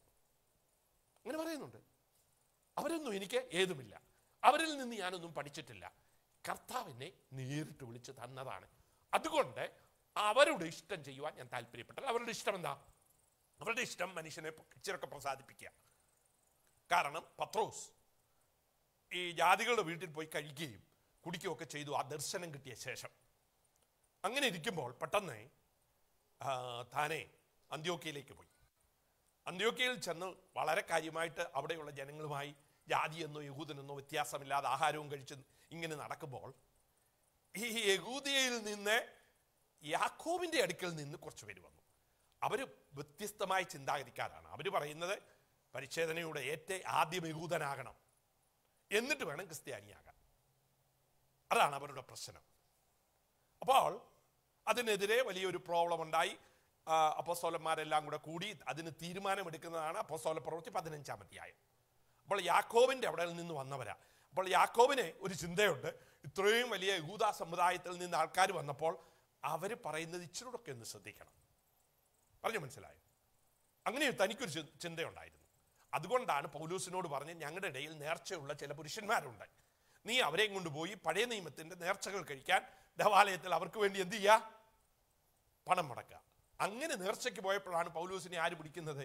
അങ്ങനെ പറയുന്നുണ്ട്, അവരൊന്നും എനിക്ക് ഏതുമില്ല, അവരിൽ നിന്ന് ഞാനൊന്നും പഠിച്ചിട്ടില്ല, കർത്താവിനെ നേരിട്ട് വിളിച്ച് തന്നതാണ്. അതുകൊണ്ട് അവരുടെ ഇഷ്ടം ചെയ്യുവാൻ ഞാൻ താല്പര്യപ്പെട്ടാൽ, അവരുടെ ഇഷ്ടം എന്താ? അവരുടെ ഇഷ്ടം മനുഷ്യനെ ഇച്ചിരൊക്കെ പ്രസാദിപ്പിക്കുക. കാരണം പത്രോസ് ഈ ജാതികളുടെ വീട്ടിൽ പോയി കഴിക്കുകയും കുടിക്കുകയൊക്കെ ചെയ്തു ആ ദർശനം കിട്ടിയ ശേഷം. അങ്ങനെ ഇരിക്കുമ്പോൾ പെട്ടെന്ന് താനെ അന്ത്യോക്യയിലേക്ക് പോയി. അന്ത്യോക്യയിൽ ചെന്ന് വളരെ കാര്യമായിട്ട് അവിടെയുള്ള ജനങ്ങളുമായി ജാതിയെന്നോ യഹൂദനെന്നോ വ്യത്യാസമില്ലാതെ ആഹാരവും കഴിച്ച് ഇങ്ങനെ നടക്കുമ്പോൾ ഈ യഹൂദിയയിൽ നിന്ന് യാക്കോബിന്റെ അടുക്കൽ നിന്ന് കുറച്ച് പേര് വന്നു. അവര് വ്യത്യസ്തമായ ചിന്താഗതിക്കാരാണ്. അവര് പറയുന്നത് പരിച്ഛേദനയുടെ ഏറ്റവും ആദ്യം യഹൂദനാകണം, എന്നിട്ട് വേണം ക്രിസ്ത്യാനിയാകാൻ. അതാണ് അവരുടെ പ്രശ്നം. അപ്പോൾ അതിനെതിരെ വലിയൊരു പ്രോബ്ലം ഉണ്ടായി. അപ്പോസ്തലന്മാരെല്ലാം കൂടെ കൂടി അതിന് തീരുമാനമെടുക്കുന്നതാണ് അപ്പോസ്തല പ്രവൃത്തി പതിനഞ്ചാം അധ്യായം. അപ്പോൾ യാക്കോബിന്റെ അവിടെ നിന്ന് വന്നവരാ. അപ്പോൾ യാക്കോബിന് ഒരു ചിന്തയുണ്ട്. ഇത്രയും വലിയ യഹൂദ സമുദായത്തിൽ നിന്ന് ആൾക്കാർ വന്നപ്പോൾ അവർ പറയുന്നത് ഇച്ചിരൂടൊക്കെ ഒന്ന് ശ്രദ്ധിക്കണം. പറഞ്ഞു മനസ്സിലായോ? അങ്ങനെ തനിക്കൊരു ചിന്തയുണ്ടായിരുന്നു. അതുകൊണ്ടാണ് പൗലൂസിനോട് പറഞ്ഞ്, ഞങ്ങളുടെ ഇടയിൽ നേർച്ചയുള്ള ചില പുരുഷന്മാരുണ്ട്, നീ അവരെയും കൊണ്ടുപോയി പഴയ നിയമത്തിന്റെ നേർച്ചകൾ കഴിക്കാൻ ദേവാലയത്തിൽ അവർക്ക് വേണ്ടി എന്ത് ചെയ്യുക? പണം മുടക്കുക. അങ്ങനെ നേർച്ചയ്ക്ക് പോയപ്പോഴാണ് പൗലൂസിനെ ആര് പിടിക്കുന്നത്?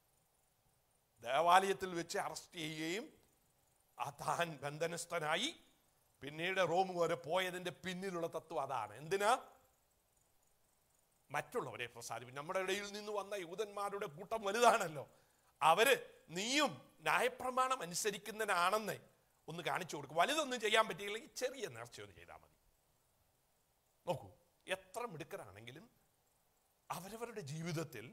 ദേവാലയത്തിൽ വെച്ച് അറസ്റ്റ് ചെയ്യുകയും താൻ ബന്ധനസ്ഥനായി പിന്നീട് റോം വരെ പോയതിന്റെ പിന്നിലുള്ള തത്വം അതാണ്. എന്തിനാ? മറ്റുള്ളവരെ പ്രസാദിപ്പിക്കും. നമ്മുടെ ഇടയിൽ നിന്ന് വന്ന യൂതന്മാരുടെ കൂട്ടം വലുതാണല്ലോ, അവര് നീയും ന്യായപ്രമാണം അനുസരിക്കുന്നതിനാണെന്ന് ഒന്ന് കാണിച്ചു കൊടുക്കും. വലുതൊന്നും ചെയ്യാൻ പറ്റിയില്ലെങ്കിൽ ചെറിയ നേർച്ചയൊന്നും ചെയ്താൽ മതി. നോക്കൂ, എത്ര മിടുക്കരാണെങ്കിലും അവരവരുടെ ജീവിതത്തിൽ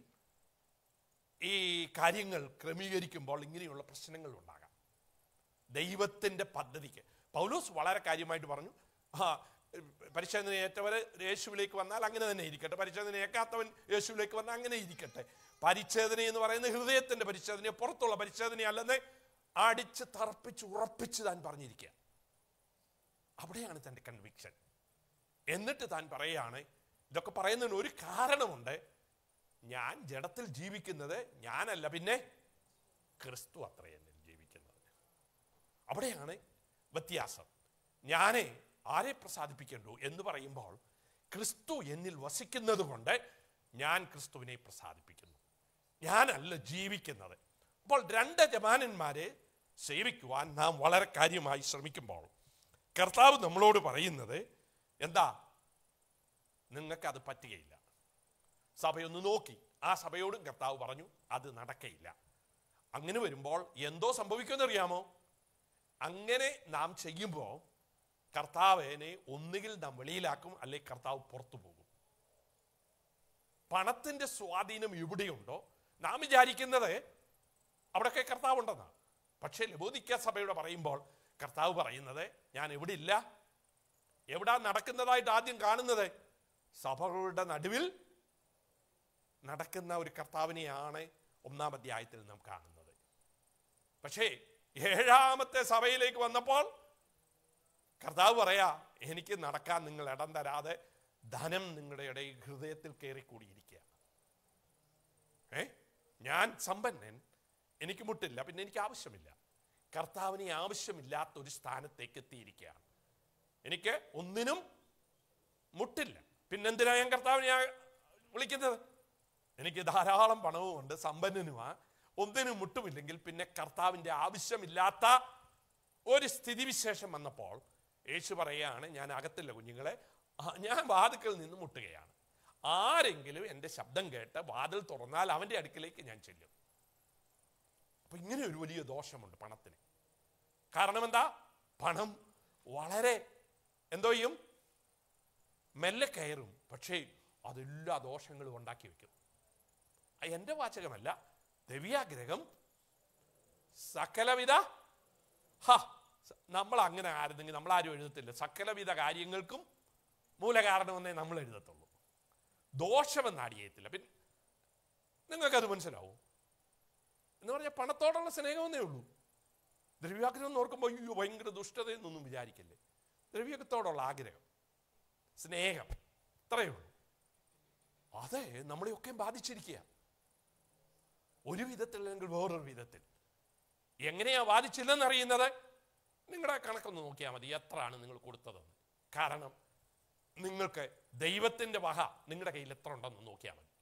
ഈ കാര്യങ്ങൾ ക്രമീകരിക്കുമ്പോൾ ഇങ്ങനെയുള്ള പ്രശ്നങ്ങൾ ഉണ്ടാകാം. ദൈവത്തിന്റെ പദ്ധതിക്ക് പൗലോസ് വളരെ കാര്യമായിട്ട് പറഞ്ഞു, ആ പരിച്ഛേദന ഏറ്റവർ യേശുവിലേക്ക് വന്നാൽ അങ്ങനെ തന്നെ ഇരിക്കട്ടെ, പരിച്ഛേദന ഏക്കാത്തവൻ യേശുവിലേക്ക് വന്നാൽ അങ്ങനെ ഇരിക്കട്ടെ. പരിച്ഛേദന എന്ന് പറയുന്നത് ഹൃദയത്തിന്റെ പരിച്ഛേദന, പുറത്തുള്ള പരിച്ഛേദന അല്ലെന്ന് അടിച്ച് തറപ്പിച്ച് ഉറപ്പിച്ച് താൻ പറഞ്ഞിരിക്കുക. അവിടെയാണ് തൻ്റെ കൺവിക്ഷൻ. എന്നിട്ട് താൻ പറയുകയാണ്, ഇതൊക്കെ പറയുന്നതിന് ഒരു കാരണമുണ്ട്, ഞാൻ ജഡത്തിൽ ജീവിക്കുന്നത് ഞാനല്ല, പിന്നെ ക്രിസ്തു അത്രയെന്നിൽ ജീവിക്കുന്നത്. അവിടെയാണ് വ്യത്യാസം. ഞാനേ ആരെ പ്രസാദിപ്പിക്കേണ്ടു എന്ന് പറയുമ്പോൾ ക്രിസ്തു എന്നിൽ വസിക്കുന്നത് കൊണ്ട് ഞാൻ ക്രിസ്തുവിനെ പ്രസാദിപ്പിക്കുന്നു, ഞാനല്ല ജീവിക്കുന്നത്. അപ്പോൾ രണ്ട് യജമാനന്മാരെ സേവിക്കുവാൻ നാം വളരെ കാര്യമായി ശ്രമിക്കുമ്പോൾ കർത്താവ് നമ്മളോട് പറയുന്നത് എന്താ? നിങ്ങൾക്കത് പറ്റുകയില്ല. സഭയൊന്ന് നോക്കി, ആ സഭയോടും കർത്താവ് പറഞ്ഞു അത് നടക്കയില്ല. അങ്ങനെ വരുമ്പോൾ എന്തോ സംഭവിക്കുമെന്നറിയാമോ? അങ്ങനെ നാം ചെയ്യുമ്പോൾ കർത്താവിനെ ഒന്നുകിൽ നാം വെളിയിലാക്കും, അല്ലെങ്കിൽ കർത്താവ് പുറത്തു പോകും. പണത്തിന്റെ സ്വാധീനം എവിടെയുണ്ടോ നാം വിചാരിക്കുന്നത് അവിടെയൊക്കെ കർത്താവ് ഉണ്ടെന്നാണ്. പക്ഷേ ലവോദിക്ക സഭയോട് പറയുമ്പോൾ കർത്താവ് പറയുന്നത് ഞാൻ എവിടെ ഇല്ല. എവിടാ നടക്കുന്നതായിട്ട് ആദ്യം കാണുന്നത്? സഭകളുടെ നടുവിൽ നടക്കുന്ന ഒരു കർത്താവിനെയാണ് ഒന്നാം അധ്യായത്തിൽ നാം കാണുന്നത്. പക്ഷേ ഏഴാമത്തെ സഭയിലേക്ക് വന്നപ്പോൾ കർത്താവ് പറയാ, എനിക്ക് നടക്കാൻ നിങ്ങൾ ഇടം തരാതെ ധനം നിങ്ങളുടെ ഇടയിൽ ഹൃദയത്തിൽ കയറിക്കൂടിയിരിക്കുക. ഏ ഞാൻ സമ്പന്നൻ, എനിക്ക് മുട്ടില്ല, പിന്നെ എനിക്ക് ആവശ്യമില്ല. കർത്താവിനെ ആവശ്യമില്ലാത്ത ഒരു സ്ഥാനത്തേക്ക് എത്തിയിരിക്കുകയാണ്. എനിക്ക് ഒന്നിനും മുട്ടില്ല, പിന്നെന്തിനാ ഞാൻ കർത്താവിനെ വിളിക്കുന്നത്? എനിക്ക് ധാരാളം പണവും ഉണ്ട്, സമ്പന്നനുമാ, ഒന്നിനും മുട്ടുമില്ലെങ്കിൽ പിന്നെ കർത്താവിൻ്റെ ആവശ്യമില്ലാത്ത ഒരു സ്ഥിതിവിശേഷം വന്നപ്പോൾ യേശു പറയുകയാണ്, ഞാൻ അകത്തില്ല കുഞ്ഞുങ്ങളെ, ഞാൻ വാതിൽക്കൽ നിന്ന് മുട്ടുകയാണ്. ആരെങ്കിലും എൻ്റെ ശബ്ദം കേട്ട് വാതിൽ തുറന്നാൽ അവൻ്റെ അടുക്കിലേക്ക് ഞാൻ ചെല്ലും. അപ്പൊ ഇങ്ങനെ ഒരു വലിയ ദോഷമുണ്ട് പണത്തിന്. കാരണം എന്താ? പണം വളരെ എന്തോ ചെയ്യും, മെല്ലെ കയറും, പക്ഷേ അതെല്ലാ ദോഷങ്ങളും ഉണ്ടാക്കി വെക്കും. എൻ്റെ വാചകമല്ല, ദൈവീയാഗ്രഹം സകലവിധ ഹ നമ്മൾ അങ്ങനെ ആയിരുന്നെങ്കിൽ നമ്മളാരും എഴുതത്തില്ല. സകലവിധ കാര്യങ്ങൾക്കും മൂലകാരണമെന്നേ നമ്മൾ എഴുതത്തുള്ളൂ, ദോഷമെന്ന് അടിയത്തില്ല. പിന്നെ നിങ്ങൾക്കത് മനസ്സിലാവും എന്ന് പറഞ്ഞാൽ പണത്തോടുള്ള സ്നേഹമെന്നേ ഉള്ളൂ. ദ്രവ്യാഗ്രഹം എന്ന് ഓർക്കുമ്പോൾ അയ്യോ ഭയങ്കര ദുഷ്ടതയെന്നൊന്നും വിചാരിക്കല്ലേ. ദ്രവ്യത്തോടുള്ള ആഗ്രഹം, സ്നേഹം, ഇത്രയേ ഉള്ളൂ. അതെ നമ്മളെയൊക്കെ ബാധിച്ചിരിക്കുക, ഒരു വിധത്തിൽ അല്ലെങ്കിൽ വേറൊരു വിധത്തിൽ. എങ്ങനെയാ ബാധിച്ചില്ലെന്നറിയുന്നത്? നിങ്ങളുടെ കണക്കൊന്ന് നോക്കിയാൽ മതി, എത്രയാണ് നിങ്ങൾ കൊടുത്തതെന്ന്. കാരണം നിങ്ങൾക്ക് ദൈവത്തിന്റെ വക നിങ്ങളുടെ കയ്യിൽ എത്ര ഉണ്ടെന്ന് നോക്കിയാൽ മതി,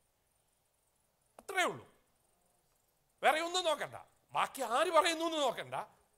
അത്രേ ഉള്ളൂ. വേറെ ഒന്നും നോക്കണ്ട, ബാക്കി ആര് പറയുന്നു എന്ന് നോക്കണ്ട.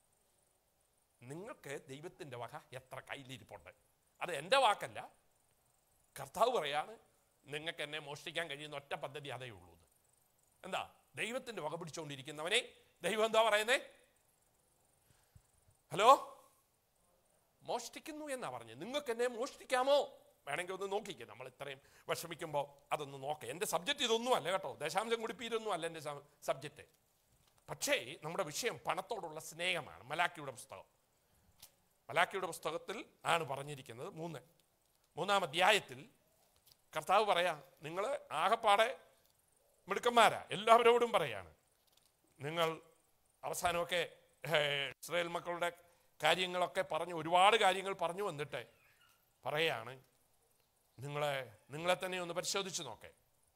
നിങ്ങൾക്ക് ദൈവത്തിന്റെ വക എത്ര കയ്യിലിരിപ്പുണ്ട്. അത് എൻ്റെ വാക്കല്ല, കർത്താവ് പറയാണ്, നിങ്ങൾക്ക് എന്നെ മോഷ്ടിക്കാൻ കഴിയുന്ന ഒറ്റ പദ്ധതി അതേ ഉള്ളൂ. എന്താ? ദൈവത്തിന്റെ വക പിടിച്ചുകൊണ്ടിരിക്കുന്നവനെ ദൈവം എന്താ പറയുന്നേ? ഹലോ, മോഷ്ടിക്കുന്നു എന്നാ പറഞ്ഞത്. നിങ്ങൾക്ക് എന്നെ മോഷ്ടിക്കാമോ? വേണമെങ്കിൽ ഒന്ന് നോക്കിക്കേ. നമ്മൾ ഇത്രയും വിഷമിക്കുമ്പോൾ അതൊന്ന് നോക്കാം. എൻ്റെ സബ്ജക്റ്റ് ഇതൊന്നും അല്ല കേട്ടോ, ദശാംശം കുടിപ്പീരൊന്നും അല്ല എൻ്റെ സബ്ജക്റ്റ്. പക്ഷേ നമ്മുടെ വിഷയം പണത്തോടുള്ള സ്നേഹമാണ്. മലാക്കിയുടെ പുസ്തകം മലാക്കിയുടെ പുസ്തകത്തിൽ ആണ് പറഞ്ഞിരിക്കുന്നത്. മൂന്ന് മൂന്നാം അധ്യായത്തിൽ കർത്താവ് പറയാ, നിങ്ങൾ ആകപ്പാടെ മിടുക്കന്മാരാ, എല്ലാവരോടും പറയാണ്. നിങ്ങൾ അവസാനമൊക്കെ ഇസ്രായേൽ മക്കളുടെ കാര്യങ്ങളൊക്കെ പറഞ്ഞു, ഒരുപാട് കാര്യങ്ങൾ പറഞ്ഞു വന്നിട്ട് പറയാണ്, നിങ്ങളെ നിങ്ങളെ തന്നെ ഒന്ന് പരിശോധിച്ച് നോക്കേ.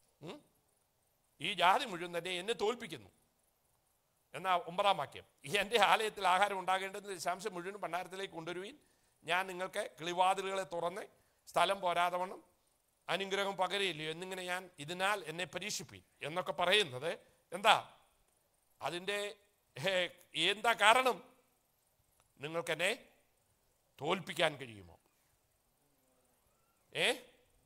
ഈ ജാതി മുഴുവൻ തന്നെ എന്നെ തോൽപ്പിക്കുന്നു എന്നാ ഒമ്പതാം വാക്യം. ഈ എൻ്റെ ആലയത്തിൽ ആഹാരം ഉണ്ടാകേണ്ടത് ദശാംശം മുഴുവൻ ഭണ്ഡാരത്തിലേക്ക് കൊണ്ടുവരുവീൻ. ഞാൻ നിങ്ങൾക്ക് കിളിവാതിലുകളെ തുറന്ന് സ്ഥലം പോരാതെ വണ്ണം അനുഗ്രഹം പകരയില്ലയോ എന്നിങ്ങനെ ഞാൻ ഇതിനാൽ എന്നെ പരീക്ഷിപ്പീൻ എന്നൊക്കെ പറയുന്നത് എന്താ? അതിൻ്റെ എന്താ കാരണം? നിങ്ങൾക്കെന്നെ തോൽപ്പിക്കാൻ കഴിയുമോ? ഏ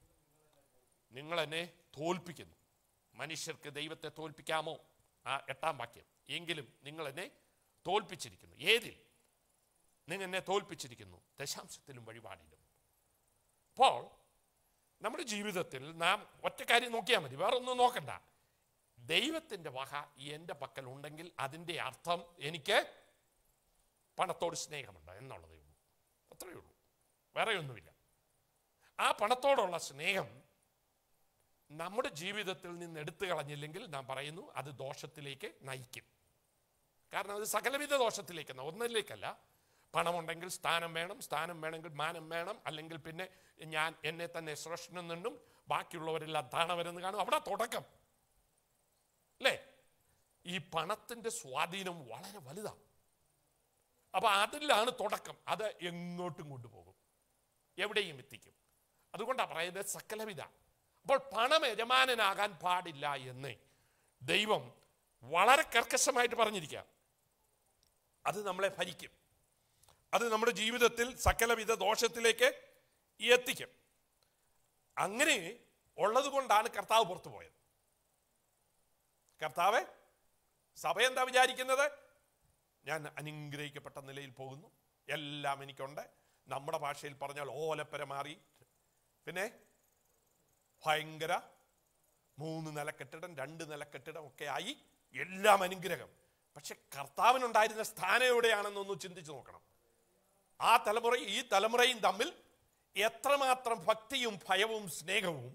നിങ്ങളെന്നെ തോൽപ്പിക്കുന്നു. മനുഷ്യർക്ക് ദൈവത്തെ തോൽപ്പിക്കാമോ? ആ എട്ടാം വാക്യം. എങ്കിലും നിങ്ങൾ എന്നെ തോൽപ്പിച്ചിരിക്കുന്നു. ഏതിൽ? നിങ്ങൾ എന്നെ തോൽപ്പിച്ചിരിക്കുന്നു? ദശാംശത്തിലും വഴിപാടിലും. അപ്പോൾ നമ്മുടെ ജീവിതത്തിൽ നാം ഒറ്റ കാര്യം നോക്കിയാൽ മതി, വേറെ ഒന്നും നോക്കണ്ട. ദൈവത്തിൻ്റെ വക എൻ്റെ പക്കൽ ഉണ്ടെങ്കിൽ അതിൻ്റെ അർത്ഥം എനിക്ക് പണത്തോട് സ്നേഹമുണ്ട് എന്നുള്ളതേ ഉള്ളൂ. അത്രയേ ഉള്ളൂ, വേറെ ഒന്നുമില്ല. ആ പണത്തോടുള്ള സ്നേഹം നമ്മുടെ ജീവിതത്തിൽ നിന്ന് എടുത്തു കളഞ്ഞില്ലെങ്കിൽ നാം പറയുന്നു അത് ദോഷത്തിലേക്ക് നയിക്കും. കാരണം അത് സകലവിധ ദോഷത്തിലേക്ക്, ഒന്നിലേക്കല്ല. പണമുണ്ടെങ്കിൽ സ്ഥാനം വേണം, സ്ഥാനം വേണമെങ്കിൽ മാനം വേണം, അല്ലെങ്കിൽ പിന്നെ ഞാൻ എന്നെ തന്നെ ശ്രേഷ്ഠൻ നിന്നും ബാക്കിയുള്ളവരെല്ലാം താണവരെന്ന് കാണും. അവിടെ തുടക്കം അല്ലേ? ഈ പണത്തിൻ്റെ സ്വാധീനം വളരെ വലുതാണ്. അപ്പൊ അതിലാണ് തുടക്കം. അത് എങ്ങോട്ടും കൊണ്ടുപോകും, എവിടെയും എത്തിക്കും. അതുകൊണ്ടാണ് പറയുന്നത് സകലവിധ. അപ്പോൾ പണം യജമാനനാകാൻ പാടില്ല എന്ന് ദൈവം വളരെ കർക്കശമായിട്ട് പറഞ്ഞിരിക്കുക. അത് നമ്മളെ ഭരിക്കും, അത് നമ്മുടെ ജീവിതത്തിൽ സകലവിധ ദോഷത്തിലേക്ക് എത്തിക്കും. അങ്ങനെ ഉള്ളത് കൊണ്ടാണ് കർത്താവ് പുറത്തു പോയത്. കർത്താവ് സഭ എന്താ വിചാരിക്കുന്നത്? ഞാൻ അനുഗ്രഹിക്കപ്പെട്ട നിലയിൽ പോകുന്നു, എല്ലാം എനിക്കുണ്ട്. നമ്മുടെ ഭാഷയിൽ പറഞ്ഞാൽ ഓലപ്പര മാറി, പിന്നെ ഭയങ്കര മൂന്ന് നില കെട്ടിടം, രണ്ട് നില കെട്ടിടം ഒക്കെ ആയി, എല്ലാം അനുഗ്രഹം. പക്ഷെ കർത്താവിനുണ്ടായിരുന്ന സ്ഥാനം എവിടെയാണെന്നൊന്ന് ചിന്തിച്ചു നോക്കണം. ആ തലമുറയും ഈ തലമുറയും തമ്മിൽ എത്രമാത്രം ഭക്തിയും ഭയവും സ്നേഹവും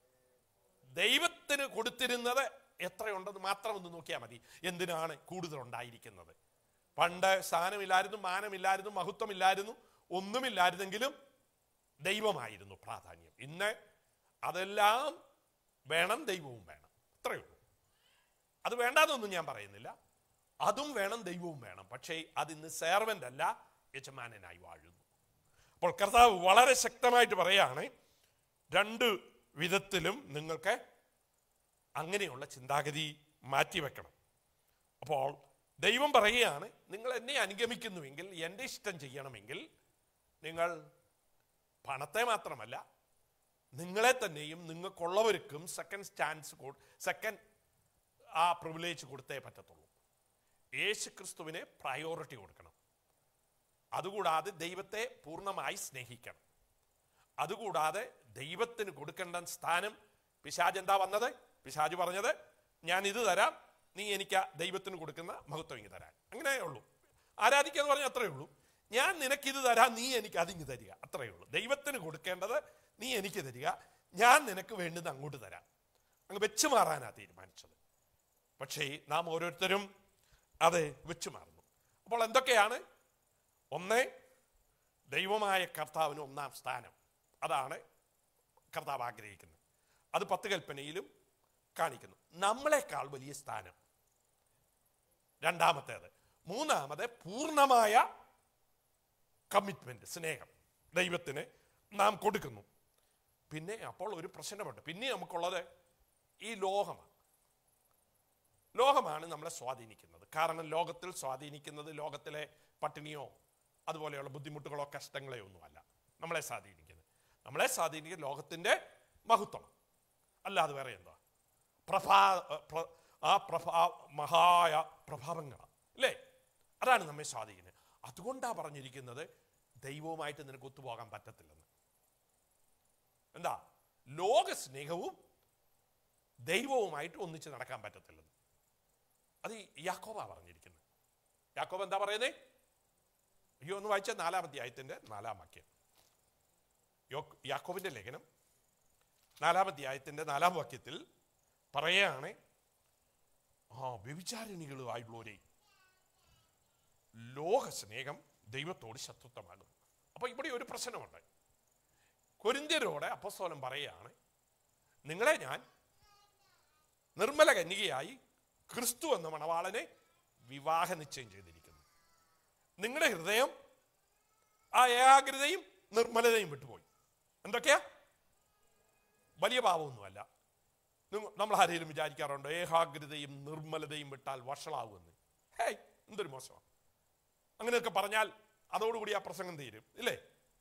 ദൈവത്തിന് കൊടുത്തിരുന്നത് എത്രയുണ്ടെന്ന് മാത്രം ഒന്ന് നോക്കിയാൽ മതി. എന്തിനാണ് കൂടുതൽ ഉണ്ടായിരിക്കുന്നത്? പണ്ട് സ്ഥാനമില്ലായിരുന്നു, മാനമില്ലായിരുന്നു, മഹത്വമില്ലായിരുന്നു, ഒന്നുമില്ലായിരുന്നെങ്കിലും ദൈവമായിരുന്നു പ്രാധാന്യം. ഇന്ന് അതെല്ലാം വേണം, ദൈവവും വേണം, അത്രയേ ഉള്ളൂ. അത് വേണ്ടാന്നൊന്നും ഞാൻ പറയുന്നില്ല, അതും വേണം, ദൈവവും വേണം. പക്ഷേ അതിന്ന് സെർവൻ്റ് അല്ല, യജമാനനായി വാഴുന്നു. അപ്പോൾ കർത്താവ് വളരെ ശക്തമായിട്ട് പറയാണ്, രണ്ട് വിധത്തിലും നിങ്ങൾക്ക് അങ്ങനെയുള്ള ചിന്താഗതി മാറ്റിവെക്കണം. അപ്പോൾ ദൈവം പറയുകയാണ്, നിങ്ങൾ എന്നെ അനുഗമിക്കുന്നുവെങ്കിൽ, എൻ്റെ ഇഷ്ടം ചെയ്യണമെങ്കിൽ നിങ്ങൾ പണത്തെ മാത്രമല്ല നിങ്ങളെ തന്നെയും നിങ്ങൾക്കുള്ളവർക്കും സെക്കൻഡ് ചാൻസ്, സെക്കൻഡ് ആ പ്രിവിലേജ് കൊടുത്തേ പറ്റത്തുള്ളൂ. യേശു ക്രിസ്തുവിനെ പ്രയോറിറ്റി കൊടുക്കണം. അതുകൂടാതെ ദൈവത്തെ പൂർണ്ണമായി സ്നേഹിക്കണം. അതുകൂടാതെ ദൈവത്തിന് കൊടുക്കേണ്ട സ്ഥാനം, പിശാച് എന്താ വന്നത്? പിശാച് പറഞ്ഞത്, ഞാൻ ഇത് തരാം, നീ എനിക്ക് ദൈവത്തിന് കൊടുക്കുന്ന മഹത്വം ഇങ്ങ് തരാൻ. അങ്ങനെയേ ഉള്ളൂ. ആരാധിക്കുക എന്ന് പറഞ്ഞാൽ അത്രയേ ഉള്ളൂ. ഞാൻ നിനക്കിത് തരാം, നീ എനിക്ക് അതിങ്ങ് തരിക, അത്രയേ ഉള്ളൂ. ദൈവത്തിന് കൊടുക്കേണ്ടത് നീ എനിക്ക് തരിക, ഞാൻ നിനക്ക് വേണ്ടുന്നത് അങ്ങോട്ട് തരാം. അങ്ങ് വെച്ചു മാറാനാണ് തീരുമാനിച്ചത്. പക്ഷേ നാം ഓരോരുത്തരും അത് വെച്ചു മാറുന്നു. അപ്പോൾ എന്തൊക്കെയാണ്? ഒന്ന്, ദൈവമായ കർത്താവിന് ഒന്നാം സ്ഥാനം, അതാണ് കർത്താവ് ആഗ്രഹിക്കുന്നത്. അത് പത്ത് കൽപ്പനയിലും കാണിക്കുന്നു. നമ്മളെക്കാൾ വലിയ സ്ഥാനം രണ്ടാമത്തേത്. മൂന്നാമത് പൂർണ്ണമായ കമ്മിറ്റ്മെന്റ്, സ്നേഹം ദൈവത്തിന് നാം കൊടുക്കുന്നു. പിന്നെ അപ്പോൾ ഒരു പ്രശ്നമുണ്ട്. പിന്നെ നമുക്കുള്ളത് ഈ ലോകമാണ്. ലോകമാണ് നമ്മളെ സ്വാധീനിക്കുന്നത്. കാരണം ലോകത്തിൽ സ്വാധീനിക്കുന്നത് ലോകത്തിലെ പട്ടിണിയോ അതുപോലെയുള്ള ബുദ്ധിമുട്ടുകളോ കഷ്ടങ്ങളോ ഒന്നുമല്ല നമ്മളെ സ്വാധീനിക്കുന്നത്. നമ്മളെ സ്വാധീനിക്കുന്ന ലോകത്തിൻ്റെ മഹത്വമാണ്, അല്ലാതെ വേറെ എന്താ? പ്രഭാ ആ പ്രഭാ മഹായ പ്രഭാവങ്ങളാണ് അല്ലേ? അതാണ് നമ്മെ സ്വാധീനിക്കുന്നത്. അതുകൊണ്ടാണ് പറഞ്ഞിരിക്കുന്നത്, ദൈവവുമായിട്ട് നിനക്ക് ഒത്തുപോകാൻ പറ്റത്തില്ലെന്ന്. എന്താ? ലോക സ്നേഹവും ദൈവവുമായിട്ട് ഒന്നിച്ച് നടക്കാൻ പറ്റത്തില്ലെന്ന്. അത് യാക്കോബാ പറഞ്ഞിരിക്കുന്നത്. യാക്കോബ് എന്താ പറയുന്നേ? അയ്യോ ഒന്ന് വായിച്ച നാലാം അധ്യായത്തിന്റെ നാലാം വാക്യം. യാക്കോബിന്റെ ലേഖനം നാലാം അധ്യായത്തിന്റെ നാലാം വാക്യത്തിൽ പറയുകയാണ്, ആ വ്യഭിചാരിണികളുമായുള്ളവരെ ലോക സ്നേഹം ദൈവത്തോട് ശത്രുത്വമാകും. അപ്പൊ ഇവിടെ ഒരു പ്രശ്നമുണ്ട്. കൊരിന്ത്യരോട് അപ്പോസ്തലൻ പറയുകയാണ്, നിങ്ങളെ ഞാൻ നിർമ്മല കന്യകയായി ക്രിസ്തു എന്ന മണവാളനെ വിവാഹ നിശ്ചയം ചെയ്തിരിക്കുന്നു. നിങ്ങളുടെ ഹൃദയം ആ ഏകാഗ്രതയും നിർമ്മലതയും വിട്ടുപോയി. എന്തൊക്കെയാ? വലിയ പാവമൊന്നുമല്ല. നമ്മൾ ആരെങ്കിലും വിചാരിക്കാറുണ്ടോ ഏകാഗ്രതയും നിർമ്മലതയും വിട്ടാൽ വഷളാവുമെന്ന്? ഹേയ്, എന്തൊരു മോശമാണ്. അങ്ങനെയൊക്കെ പറഞ്ഞാൽ അതോടുകൂടി ആ പ്രസംഗം തീരും, ഇല്ലേ?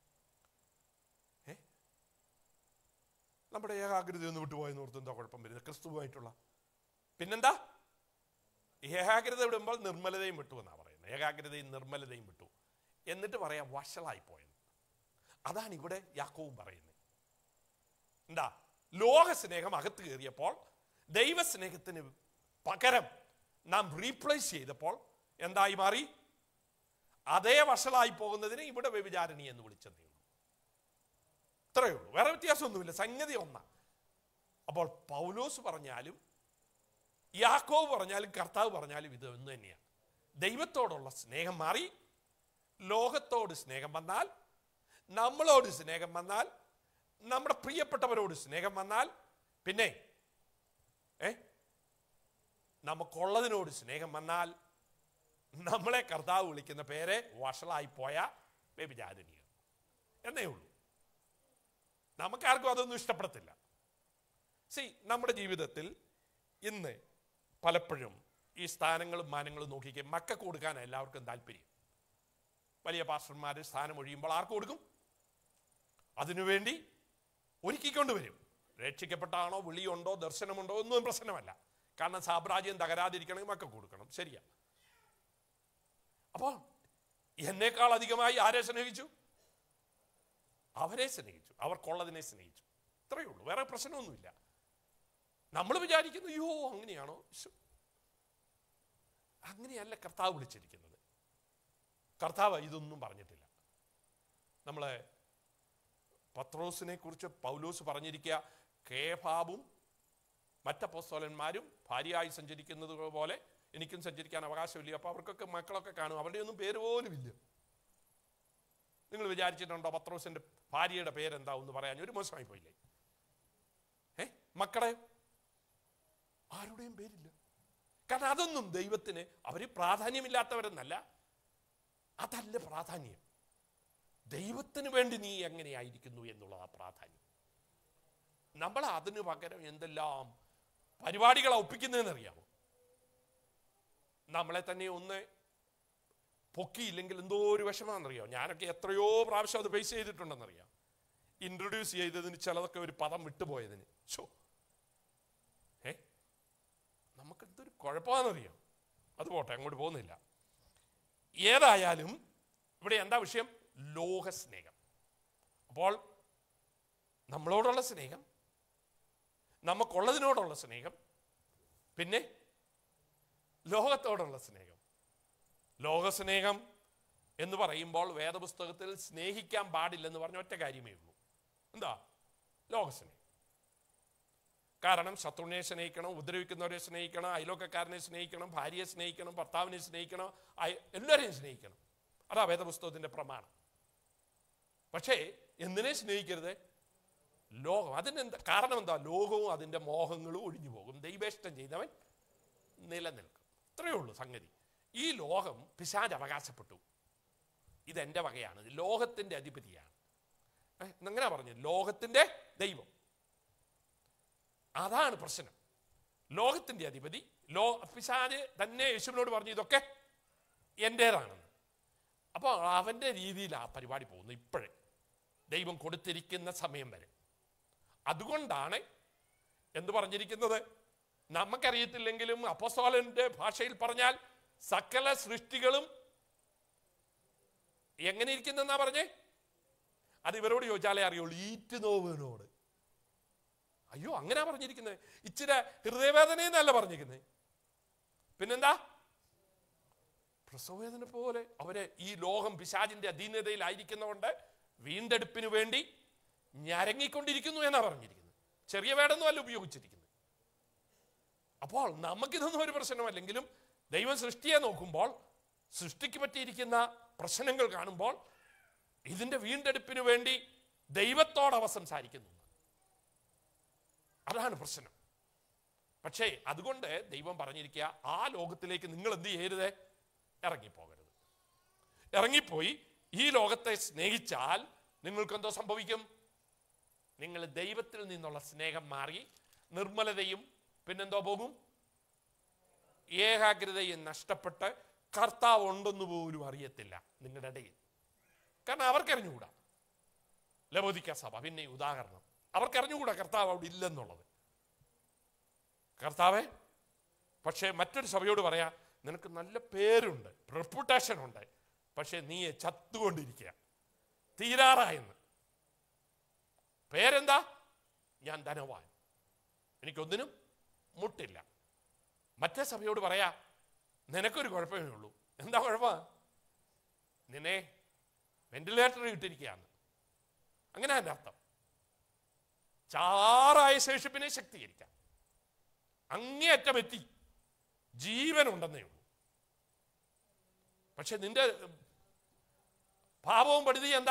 ഏ നമ്മുടെ ഏകാഗ്രത ഒന്ന് വിട്ടുപോയെന്ന് ഓർത്ത് എന്താ കുഴപ്പം വരുന്നത്? ക്രിസ്തുവുമായിട്ടുള്ള പിന്നെന്താ? ഏകാഗ്രത വിടുമ്പോൾ നിർമ്മലതയും വിട്ടു എന്നാ പറയുന്നത്. ഏകാഗ്രതയും നിർമ്മലതയും വിട്ടു എന്നിട്ട് പറയാം വഷളായി പോയെന്ന്. അതാണ് ഇവിടെ യാക്കോബും പറയുന്നത്. എന്താ? ലോക സ്നേഹം അകത്ത് കയറിയപ്പോൾ ദൈവസ്നേഹത്തിന് പകരം നാം റീപ്ലേസ് ചെയ്തപ്പോൾ എന്തായി മാറി? അതേ വഷളായി പോകുന്നതിന് ഇവിടെ വ്യഭിചാരിണി എന്ന് വിളിച്ചതേ ഉള്ളൂ. ഇത്രയേ ഉള്ളൂ, വേറെ വ്യത്യാസമൊന്നുമില്ല. സംഗതി ഒന്നാ. അപ്പോൾ പൗലോസ് പറഞ്ഞാലും യാക്കോബ് പറഞ്ഞാലും കർത്താവ് പറഞ്ഞാലും ഇത് ഒന്ന് തന്നെയാണ്. ദൈവത്തോടുള്ള സ്നേഹം മാറി ലോകത്തോട് സ്നേഹം വന്നാൽ, നമ്മളോട് സ്നേഹം വന്നാൽ, നമ്മുടെ പ്രിയപ്പെട്ടവരോട് സ്നേഹം വന്നാൽ, പിന്നെ ഏ നമുക്കുള്ളതിനോട് സ്നേഹം വന്നാൽ നമ്മളെ കർത്താവ് വിളിക്കുന്ന പേര് വഷളായി പോയ വ്യഭിചാരിണികൾ എന്നേ ഉള്ളൂ. നമുക്കാർക്കും അതൊന്നും ഇഷ്ടപ്പെടത്തില്ല. സി, നമ്മുടെ ജീവിതത്തിൽ ഇന്ന് പലപ്പോഴും ഈ സ്ഥാനങ്ങളും മാനങ്ങളും നോക്കിക്കേ, മക്കൾക്ക് കൊടുക്കാൻ എല്ലാവർക്കും താല്പര്യം. വലിയ പാസ്റ്റർമാർ സ്ഥാനം ഒഴിയുമ്പോൾ ആർക്ക് കൊടുക്കും? അതിനുവേണ്ടി ഒരുക്കിക്കൊണ്ട് വരും. രക്ഷിക്കപ്പെട്ടാണോ, വിളിയുണ്ടോ, ദർശനമുണ്ടോ ഒന്നും പ്രശ്നമല്ല. കാരണം സാമ്രാജ്യം തകരാതിരിക്കണമെങ്കിൽ മക്കൾക്ക് കൊടുക്കണം. ശരിയാ. അപ്പോൾ എന്നേക്കാൾ അധികമായി ആരെ സ്നേഹിച്ചു? അവരെ സ്നേഹിച്ചു, അവർക്കുള്ളതിനെ സ്നേഹിച്ചു. ഇത്രയേ ഉള്ളൂ, വേറെ പ്രശ്നമൊന്നുമില്ല. നമ്മൾ വിചാരിക്കുന്നു അയ്യോ അങ്ങനെയാണോ? അങ്ങനെയല്ല കർത്താവ് വിളിച്ചിരിക്കുന്നത്. കർത്താവ് ഇതൊന്നും പറഞ്ഞിട്ടില്ല. നമ്മളെ പത്രോസിനെ കുറിച്ച് പൗലോസ് പറഞ്ഞിരിക്കുക, കേഫാവും മറ്റപ്പോസ്തലന്മാരും ഭാര്യയായി സഞ്ചരിക്കുന്നത് പോലെ എനിക്കും സഞ്ചരിക്കാൻ അവകാശമില്ല. അപ്പോൾ അവർക്കൊക്കെ മക്കളൊക്കെ കാണും, അവരുടെ ഒന്നും പേര് പോലും ഇല്ല. നിങ്ങൾ വിചാരിച്ചിട്ടുണ്ടോ പത്രോസിന്റെ ഭാര്യയുടെ പേരെന്താ എന്ന് പറയാൻ? ഒരു മോശമായി പോയില്ലേ? ഏ മക്കളെ ആരുടെയും പേരില്ല. കാരണം അതൊന്നും ദൈവത്തിന് അവർ പ്രാധാന്യമില്ലാത്തവരെന്നല്ല, അതല്ല പ്രാധാന്യം. ദൈവത്തിന് വേണ്ടി നീ എങ്ങനെയായിരിക്കുന്നു എന്നുള്ളതാ പ്രാധാന്യം. നമ്മൾ അതിന് പകരം എന്തെല്ലാം പരിപാടികളാണ് ഒപ്പിക്കുന്നതെന്നറിയാമോ? നമ്മളെ തന്നെ ഒന്ന് പൊക്കിയില്ലെങ്കിൽ എന്തോ ഒരു വിഷമാണെന്നറിയാമോ? ഞാനൊക്കെ എത്രയോ പ്രാവശ്യം അത് ഫേസ് ചെയ്തിട്ടുണ്ടെന്നറിയാം. ഇൻട്രൊഡ്യൂസ് ചെയ്തതിന് ചിലതൊക്കെ ഒരു പദം വിട്ടുപോയതിന് ഷോ ഏ നമുക്ക് എന്തൊരു കുഴപ്പമാണെന്നറിയാം. അത് പോട്ടെ, അങ്ങോട്ട് പോകുന്നില്ല. ഏതായാലും ഇവിടെ എന്താ വിഷയം? ലോകസ്നേഹം. അപ്പോൾ നമ്മളോടുള്ള സ്നേഹം, നമുക്കുള്ളതിനോടുള്ള സ്നേഹം, പിന്നെ ലോകത്തോടുള്ള സ്നേഹം. ലോകസ്നേഹം എന്ന് പറയുമ്പോൾ വേദപുസ്തകത്തിൽ സ്നേഹിക്കാൻ പാടില്ലെന്ന് പറഞ്ഞ ഒറ്റ കാര്യമേ ഉള്ളൂ. എന്താ? ലോകസ്നേഹം. കാരണം ശത്രുവിനെ സ്നേഹിക്കണം, ഉപദ്രവിക്കുന്നവരെ സ്നേഹിക്കണം, അയലോക്കക്കാരനെ സ്നേഹിക്കണം, ഭാര്യയെ സ്നേഹിക്കണം, ഭർത്താവിനെ സ്നേഹിക്കണം, എല്ലാവരെയും സ്നേഹിക്കണം. അതാ വേദപുസ്തകത്തിന്റെ പ്രമാണം. പക്ഷേ എന്തിനെ സ്നേഹിക്കരുത്? ലോകം. അതിനെന്താ കാരണം? എന്താ? ലോകവും അതിൻ്റെ മോഹങ്ങളും ഒഴിഞ്ഞു പോകും, ദൈവേഷ്ടം ചെയ്തവൻ നിലനിൽക്കും. ഇത്രയേ ഉള്ളൂ സംഗതി. ഈ ലോകം പിശാച് അവകാശപ്പെട്ടു, ഇതെൻ്റെ വകയാണ്, ലോകത്തിൻ്റെ അധിപതിയാണ്. എങ്ങനെ പറഞ്ഞു? ലോകത്തിൻ്റെ ദൈവം. അതാണ് പ്രശ്നം. ലോകത്തിൻ്റെ അധിപതി ലോ പിശാച് തന്നെ യേശുവിനോട് പറഞ്ഞു ഇതൊക്കെ എൻ്റേതാണെന്ന്. അപ്പോൾ അവൻ്റെ രീതിയിൽ ആ പരിപാടി പോകുന്നു ഇപ്പോഴേ, ദൈവം കൊടുത്തിരിക്കുന്ന സമയം വരെ. അതുകൊണ്ടാണ് എന്ത് പറഞ്ഞിരിക്കുന്നത്? നമുക്കറിയത്തില്ലെങ്കിലും അപ്പോസ്തലന്റെ ഭാഷയിൽ പറഞ്ഞാൽ സകല സൃഷ്ടികളും എങ്ങനെ ഇരിക്കുന്നെന്നാ പറഞ്ഞേ? അത് ഇവരോട് ചോദിച്ചാലേ അറിയുള്ളൂ. ഈറ്റ് നോവിനോട്. അയ്യോ, അങ്ങനെ പറഞ്ഞിരിക്കുന്നത്. ഇച്ചിരി ഹൃദയവേദനയെന്നല്ല പറഞ്ഞിരിക്കുന്നത്. പിന്നെന്താ? പ്രസവവേദന പോലെ അവരെ ഈ ലോകം പിശാചിന്റെ അധീനതയിലായിരിക്കുന്നതുകൊണ്ട് വീണ്ടെടുപ്പിന് വേണ്ടി ഞരങ്ങിക്കൊണ്ടിരിക്കുന്നു എന്നാ പറഞ്ഞിരിക്കുന്നത്. ചെറിയ വേടൊന്നും അല്ല ഉപയോഗിച്ചിരിക്കുന്നത്. അപ്പോൾ നമുക്കിതൊന്നും ഒരു പ്രശ്നമല്ലെങ്കിലും ദൈവം സൃഷ്ടിയെ നോക്കുമ്പോൾ, സൃഷ്ടിക്ക് പറ്റിയിരിക്കുന്ന പ്രശ്നങ്ങൾ കാണുമ്പോൾ, ഇതിന്റെ വീണ്ടെടുപ്പിന് വേണ്ടി ദൈവത്തോടവ സംസാരിക്കുന്നു. അതാണ് പ്രശ്നം. പക്ഷേ അതുകൊണ്ട് ദൈവം പറഞ്ഞിരിക്കുക, ആ ലോകത്തിലേക്ക് നിങ്ങൾ എന്ത് ചെയ്യരുത്? ഇറങ്ങിപ്പോകരുത്. ഇറങ്ങിപ്പോയി ഈ ലോകത്തെ സ്നേഹിച്ചാൽ നിങ്ങൾക്കെന്തോ സംഭവിക്കും? നിങ്ങൾ ദൈവത്തിൽ നിന്നുള്ള സ്നേഹം മാറി നിർമ്മലതയും പിന്നെന്തോ പോകും? ഏകാഗ്രതയും നഷ്ടപ്പെട്ട് കർത്താവ് ഉണ്ടെന്ന് പോലും അറിയത്തില്ല നിങ്ങളുടെ ഇടയിൽ. കാരണം അവർക്കറിഞ്ഞുകൂടാ. ലവോദിക്ക സഭ പിന്നെ ഉദാഹരണം. അവർക്കറിഞ്ഞുകൂടാ കർത്താവ് അവിടെ ഇല്ലെന്നുള്ളത്. കർത്താവെ, പക്ഷേ മറ്റൊരു സഭയോട് പറയാ, നിനക്ക് നല്ല പേരുണ്ട്, റെപ്യൂട്ടേഷൻ ഉണ്ട്, പക്ഷെ നീ ചത്തുകൊണ്ടിരിക്കുക, തീരാറായെന്ന്. പേരെന്താ? ഞാൻ ധനവാൻ, എനിക്കൊന്നിനും മുട്ടില്ല. മറ്റേ സഭയോട് പറയാ, നിനക്കൊരു കുഴപ്പമേ ഉള്ളൂ. എന്താ കുഴപ്പം? നിന്നെ വെന്റിലേറ്ററിൽ ഇട്ടിരിക്കുകയാണ്. അങ്ങനെ അതിൻ്റെ അർത്ഥം. ചാറായ ശേഷിപ്പിനെ ശക്തീകരിക്കാം. അങ്ങേയറ്റമെത്തി ജീവനുണ്ടെന്നേ ഉള്ളൂ. പക്ഷെ നിന്റെ പാപവും പടുതി എന്താ?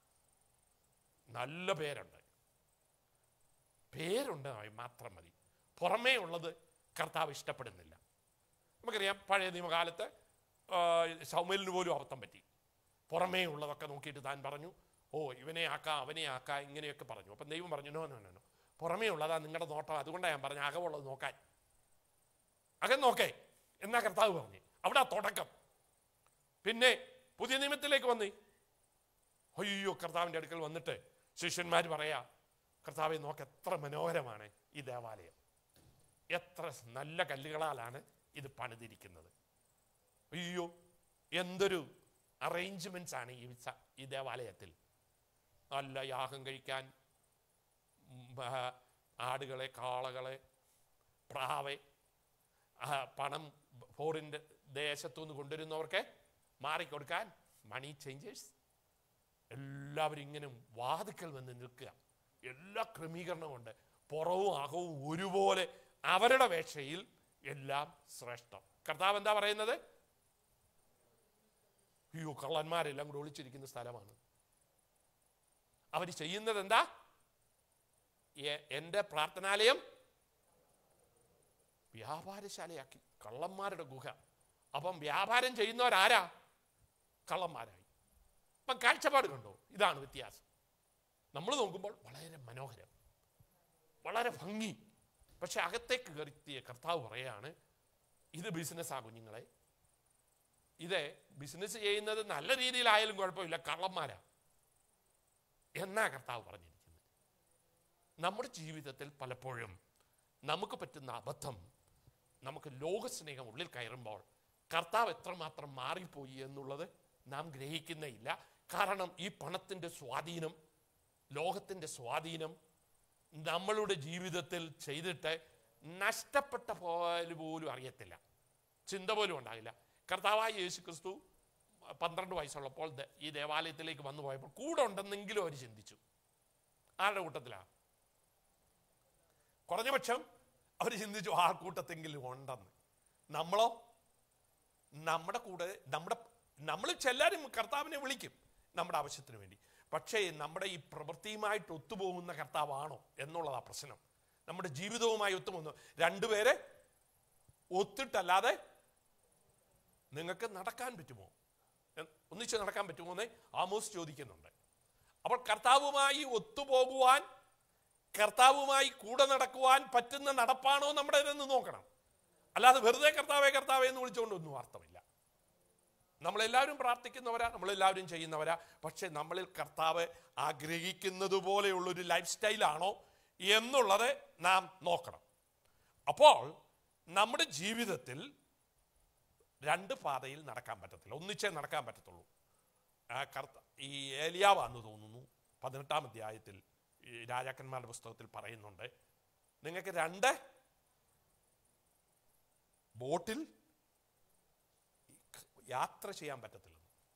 നല്ല പേരുണ്ട്. പേരുണ്ട് മാത്രം മതി. പുറമേ ഉള്ളത് കർത്താവ് ഇഷ്ടപ്പെടുന്നില്ല. നമുക്കറിയാം, പഴയ നിയമകാലത്ത് ശൗമേലിന് പോലും അബദ്ധം പറ്റി. പുറമേ ഉള്ളതൊക്കെ നോക്കിയിട്ട് താൻ പറഞ്ഞു, ഓ ഇവനെ ആക്കാം അവനെ ആക്കാം ഇങ്ങനെയൊക്കെ പറഞ്ഞു. അപ്പം ദൈവം പറഞ്ഞു, നോ നോ നോ നോ പുറമേ ഉള്ളതാ നിങ്ങളുടെ നോട്ടം, അതുകൊണ്ടാണ് ഞാൻ പറഞ്ഞു അകമുള്ളത് നോക്കാൻ. അകം നോക്കേ എന്നാ കർത്താവ് പറഞ്ഞു. അവിടെ തുടക്കം. പിന്നെ പുതിയ നിയമത്തിലേക്ക് വന്നേ, അയ്യോ കർത്താവിൻ്റെ അടുക്കൽ വന്നിട്ട് ശിഷ്യന്മാർ പറയാ, കർത്താവെ നോക്ക് എത്ര മനോഹരമാണ് ഈ ദേവാലയം, എത്ര നല്ല കല്ലുകളാലാണ് ഇത് പണിതിരിക്കുന്നത്. അയ്യോ എന്തൊരു അറേഞ്ച്മെന്റ്സ് ആണ് ഈ ഈ ദേവാലയത്തിൽ. നല്ല യാഗം കഴിക്കാൻ ആടുകളെ, കാളകളെ, പ്രാവെ, പണം ഫോറിൻ്റെ ദേശത്തുനിന്ന് കൊണ്ടുവരുന്നവർക്ക് മാറിക്കൊടുക്കാൻ മണി ചേഞ്ചേഴ്സ്, എല്ലാവരും ഇങ്ങനെ വാതിക്കൽ വന്ന് നിൽക്കുക. എല്ലാ ക്രമീകരണമുണ്ട്. പുറവും അകവും ഒരുപോലെ, അവരുടെ വേഷയിൽ എല്ലാം ശ്രേഷ്ഠം. കർത്താവ് എന്താ പറയുന്നത്? അയ്യോ കള്ളന്മാരെല്ലാം കൂടെ ഒളിച്ചിരിക്കുന്ന സ്ഥലമാണ്. അവർ ചെയ്യുന്നത് എന്താ? എൻ്റെ പ്രാർത്ഥനാലയം വ്യാപാരശാലയാക്കി, കള്ളന്മാരുടെ ഗുഹ. അപ്പം വ്യാപാരം ചെയ്യുന്നവരാരാ? കള്ളന്മാരായി. അപ്പം കാഴ്ചപ്പാട് കണ്ടോ? ഇതാണ് വ്യത്യാസം. നമ്മൾ നോക്കുമ്പോൾ വളരെ മനോഹരം, വളരെ ഭംഗി. പക്ഷെ അകത്തേക്ക് കയറിയ കർത്താവ് പറയാണ്, ഇത് ബിസിനസ്സാ കുഞ്ഞുങ്ങളെ. ഇത് ബിസിനസ് ചെയ്യുന്നത് നല്ല രീതിയിലായാലും കുഴപ്പമില്ല, കള്ളന്മാരാ എന്നാ കർത്താവ് പറഞ്ഞിരിക്കുന്നത്. നമ്മുടെ ജീവിതത്തിൽ പലപ്പോഴും നമുക്ക് പറ്റുന്ന അബദ്ധം, നമുക്ക് ലോകസ്നേഹം ഉള്ളിൽ കയറുമ്പോൾ കർത്താവ് എത്രമാത്രം മാറിപ്പോയി എന്നുള്ളത് നാം ഗ്രഹിക്കുന്നേയില്ല. കാരണം ഈ പണത്തിൻ്റെ സ്വാധീനം, ലോകത്തിൻ്റെ സ്വാധീനം നമ്മളുടെ ജീവിതത്തിൽ ചെയ്തിട്ട് നഷ്ടപ്പെട്ട പോലെ പോലും അറിയത്തില്ല, ചിന്ത പോലും ഉണ്ടാകില്ല. കർത്താവായ യേശു ക്രിസ്തു പന്ത്രണ്ട് വയസ്സുള്ളപ്പോൾ ഈ ദേവാലയത്തിലേക്ക് വന്നു പോയപ്പോൾ കൂടെ ഉണ്ടെന്നെങ്കിലും അവർ ചിന്തിച്ചു. ആരുടെ കൂട്ടത്തിലാ? കുറഞ്ഞ പക്ഷം അവർ ചിന്തിച്ചു ആ കൂട്ടത്തെങ്കിലും ഉണ്ടെന്ന്. നമ്മളോ? നമ്മുടെ കൂടെ നമ്മുടെ നമ്മൾ ചെല്ലാരും കർത്താവിനെ വിളിക്കും നമ്മുടെ ആവശ്യത്തിന് വേണ്ടി. പക്ഷേ നമ്മുടെ ഈ പ്രവൃത്തിയുമായിട്ട് ഒത്തുപോകുന്ന കർത്താവാണോ എന്നുള്ളതാ പ്രശ്നം. നമ്മുടെ ജീവിതവുമായി ഒത്തുപോകുന്നു. രണ്ടുപേരെ ഒത്തിട്ടല്ലാതെ നിങ്ങൾക്ക് നടക്കാൻ പറ്റുമോ? ഒന്നിച്ച് നടക്കാൻ പറ്റുമോ എന്ന് ആമോസ് ചോദിക്കുന്നുണ്ട്. അപ്പോൾ കർത്താവുമായി ഒത്തുപോകുവാൻ, കർത്താവുമായി കൂടെ നടക്കുവാൻ പറ്റുന്ന നടപ്പാണോ നമ്മുടെ ഇതെന്ന് നോക്കണം. അല്ലാതെ വെറുതെ കർത്താവേ കർത്താവേ എന്ന് വിളിച്ചുകൊണ്ടൊന്നും അർത്ഥമില്ല. നമ്മളെല്ലാവരും പ്രാർത്ഥിക്കുന്നവരാ, നമ്മളെല്ലാവരും ചെയ്യുന്നവരാ. പക്ഷെ നമ്മളിൽ കർത്താവ് ആഗ്രഹിക്കുന്നത് പോലെയുള്ളൊരു ലൈഫ് സ്റ്റൈലാണോ എന്നുള്ളത് നാം നോക്കണം. അപ്പോൾ നമ്മുടെ ജീവിതത്തിൽ രണ്ട് പാതയിൽ നടക്കാൻ പറ്റത്തില്ല, ഒന്നിച്ചേ നടക്കാൻ പറ്റത്തുള്ളൂ. ഈ ഏലിയാവാന്ന് തോന്നുന്നു പതിനെട്ടാം അധ്യായത്തിൽ ഈ രാജാക്കന്മാരുടെ പുസ്തകത്തിൽ പറയുന്നുണ്ട്, നിങ്ങൾക്ക് രണ്ട് ബോട്ടിൽ യാത്ര ചെയ്യാൻ പറ്റത്തില്ല.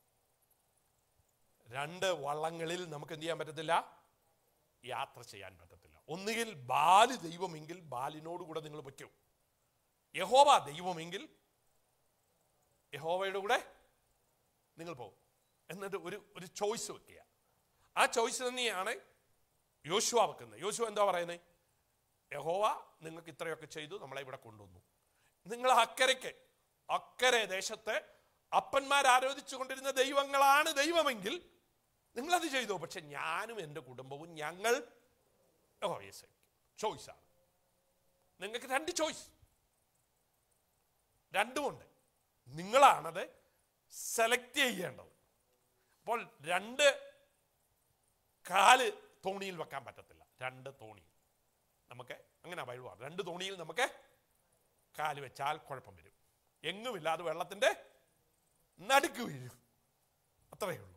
രണ്ട് വള്ളങ്ങളിൽ നമുക്ക് എന്ത് ചെയ്യാൻ പറ്റത്തില്ല? യാത്ര ചെയ്യാൻ പറ്റത്തില്ല. ഒന്നുകിൽ ബാല് ദൈവമെങ്കിൽ ബാലിനോട് കൂടെ നിങ്ങൾ വയ്ക്കും, യഹോവ ദൈവമെങ്കിൽ യഹോവയുടെ കൂടെ നിങ്ങൾ പോകും. എന്നിട്ട് ഒരു ഒരു ചോയ്സ് വെക്കുക. ആ ചോയ്സ് തന്നെയാണ് യോശുവ വെക്കുന്നത്. യോശുവ എന്താ പറയുന്നത്? യഹോവ നിങ്ങൾക്ക് ഇത്രയൊക്കെ ചെയ്തു, നമ്മളെ ഇവിടെ കൊണ്ടുവന്നു. നിങ്ങൾ അക്കരയ്ക്ക് അക്കരെ ദേശത്ത് അപ്പന്മാർ ആരാധിച്ചു കൊണ്ടിരുന്ന ദൈവങ്ങളാണ് ദൈവമെങ്കിൽ നിങ്ങളത് ചെയ്തു. പക്ഷെ ഞാനും എൻ്റെ കുടുംബവും ഞങ്ങൾ ചോയ്സാണ്. നിങ്ങൾക്ക് രണ്ട് ചോയ്സ്, രണ്ടുമുണ്ട്. നിങ്ങളാണത് സെലക്ട് ചെയ്യേണ്ടത്. അപ്പോൾ രണ്ട് കാല് തോണിയിൽ വെക്കാൻ പറ്റത്തില്ല. രണ്ട് തോണി നമുക്ക് അങ്ങനെ ബൈബിൾ പറഞ്ഞു, രണ്ട് തോണിയിൽ നമുക്ക് കാല് വെച്ചാൽ കുഴപ്പം വരും. എങ്ങുമില്ല, അത് വെള്ളത്തിന്റെ നടുക്ക് വീഴും. അത്രയേ ഉള്ളൂ.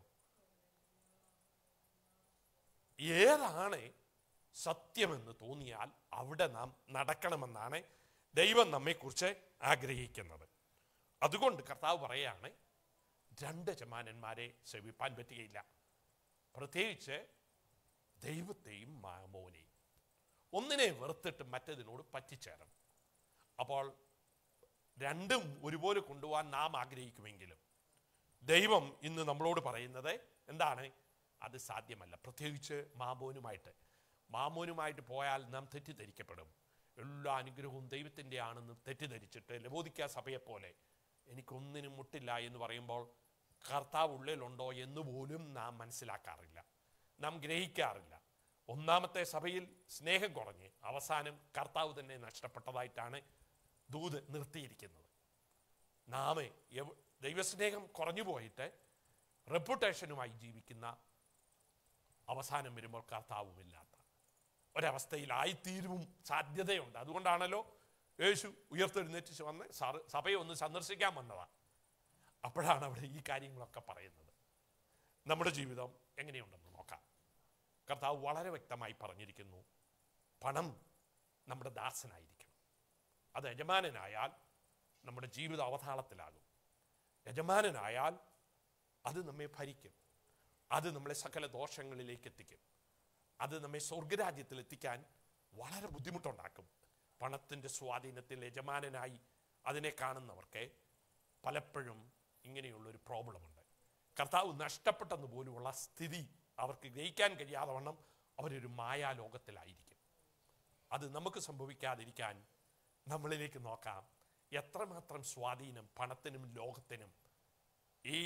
ഏതാണ് സത്യമെന്ന് തോന്നിയാൽ അവിടെ നാം നടക്കണമെന്നാണ് ദൈവം നമ്മെക്കുറിച്ച് ആഗ്രഹിക്കുന്നത്. അതുകൊണ്ട് കർത്താവ് പറയാണ്, രണ്ട് യജമാനന്മാരെ സേവിപ്പാൻ പറ്റുകയില്ല, പ്രത്യേകിച്ച് ദൈവത്തെയും മാമോനെയും. ഒന്നിനെ വെറുത്തിട്ട് മറ്റതിനോട് പറ്റിച്ചേരണം. അപ്പോൾ രണ്ടും ഒരുപോലെ കൊണ്ടുപോകാൻ നാം ആഗ്രഹിക്കുമെങ്കിലും ദൈവം ഇന്ന് നമ്മളോട് പറയുന്നത് എന്താണ്? അത് സാധ്യമല്ല. പ്രത്യേകിച്ച് മാമോനുമായിട്ട് മാമോനുമായിട്ട് പോയാൽ നാം തെറ്റിദ്ധരിക്കപ്പെടും. എല്ലാ അനുഗ്രഹവും ദൈവത്തിൻ്റെ ആണെന്ന് തെറ്റിദ്ധരിച്ചിട്ട് ലവോദിക്ക സഭയെപ്പോലെ എനിക്കൊന്നിനും മുട്ടില്ല എന്ന് പറയുമ്പോൾ കർത്താവ് ഉള്ളിലുണ്ടോ എന്ന് പോലും നാം മനസ്സിലാക്കാറില്ല, നാം ഗ്രഹിക്കാറില്ല. ഒന്നാമത്തെ സഭയിൽ സ്നേഹം കുറഞ്ഞ് അവസാനം കർത്താവ് തന്നെ നഷ്ടപ്പെട്ടതായിട്ടാണ് ദൂത് നിർത്തിയിരിക്കുന്നത്. നാം ദൈവസ്നേഹം കുറഞ്ഞു പോയിട്ട് റെപ്യൂട്ടേഷനുമായി ജീവിക്കുന്ന അവസാനം വരുമ്പോൾ കർത്താവുമില്ലാത്ത ഒരവസ്ഥയിലായിത്തീരും സാധ്യതയുണ്ട്. അതുകൊണ്ടാണല്ലോ യേശു ഉയർത്തെഴുന്നേറ്റ് വന്ന് സഭയെ ഒന്ന് സന്ദർശിക്കാൻ വന്നതാണ്. അപ്പോഴാണ് അവിടെ ഈ കാര്യങ്ങളൊക്കെ പറയുന്നത്. നമ്മുടെ ജീവിതം എങ്ങനെയുണ്ടെന്ന് നോക്കാം. കർത്താവ് വളരെ വ്യക്തമായി പറഞ്ഞിരിക്കുന്നു, പണം നമ്മുടെ ദാസനായിരിക്കണം. അത് യജമാനനായാൽ നമ്മുടെ ജീവിതം അവതാളത്തിലാകും. യജമാനനായാൽ അത് നമ്മെ ഭരിക്കും, അത് നമ്മളെ സകല ദോഷങ്ങളിലേക്ക് എത്തിക്കും, അത് നമ്മെ സ്വർഗരാജ്യത്തിൽ എത്തിക്കാൻ വളരെ ബുദ്ധിമുട്ടുണ്ടാക്കും. പണത്തിൻ്റെ സ്വാധീനത്തിൽ യജമാനനായി അതിനെ കാണുന്നവർക്ക് പലപ്പോഴും ഇങ്ങനെയുള്ളൊരു പ്രോബ്ലമുണ്ട്. കർത്താവ് നഷ്ടപ്പെട്ടെന്ന് പോലുമുള്ള സ്ഥിതി അവർക്ക് ഗ്രഹിക്കാൻ കഴിയാതെ വണ്ണം അവരൊരു മായാലോകത്തിലായിരിക്കും. അത് നമുക്ക് സംഭവിക്കാതിരിക്കാൻ നമ്മളിലേക്ക് നോക്കാം. എത്രമാത്രം സ്വാധീനം പണത്തിനും ലോകത്തിനും ഈ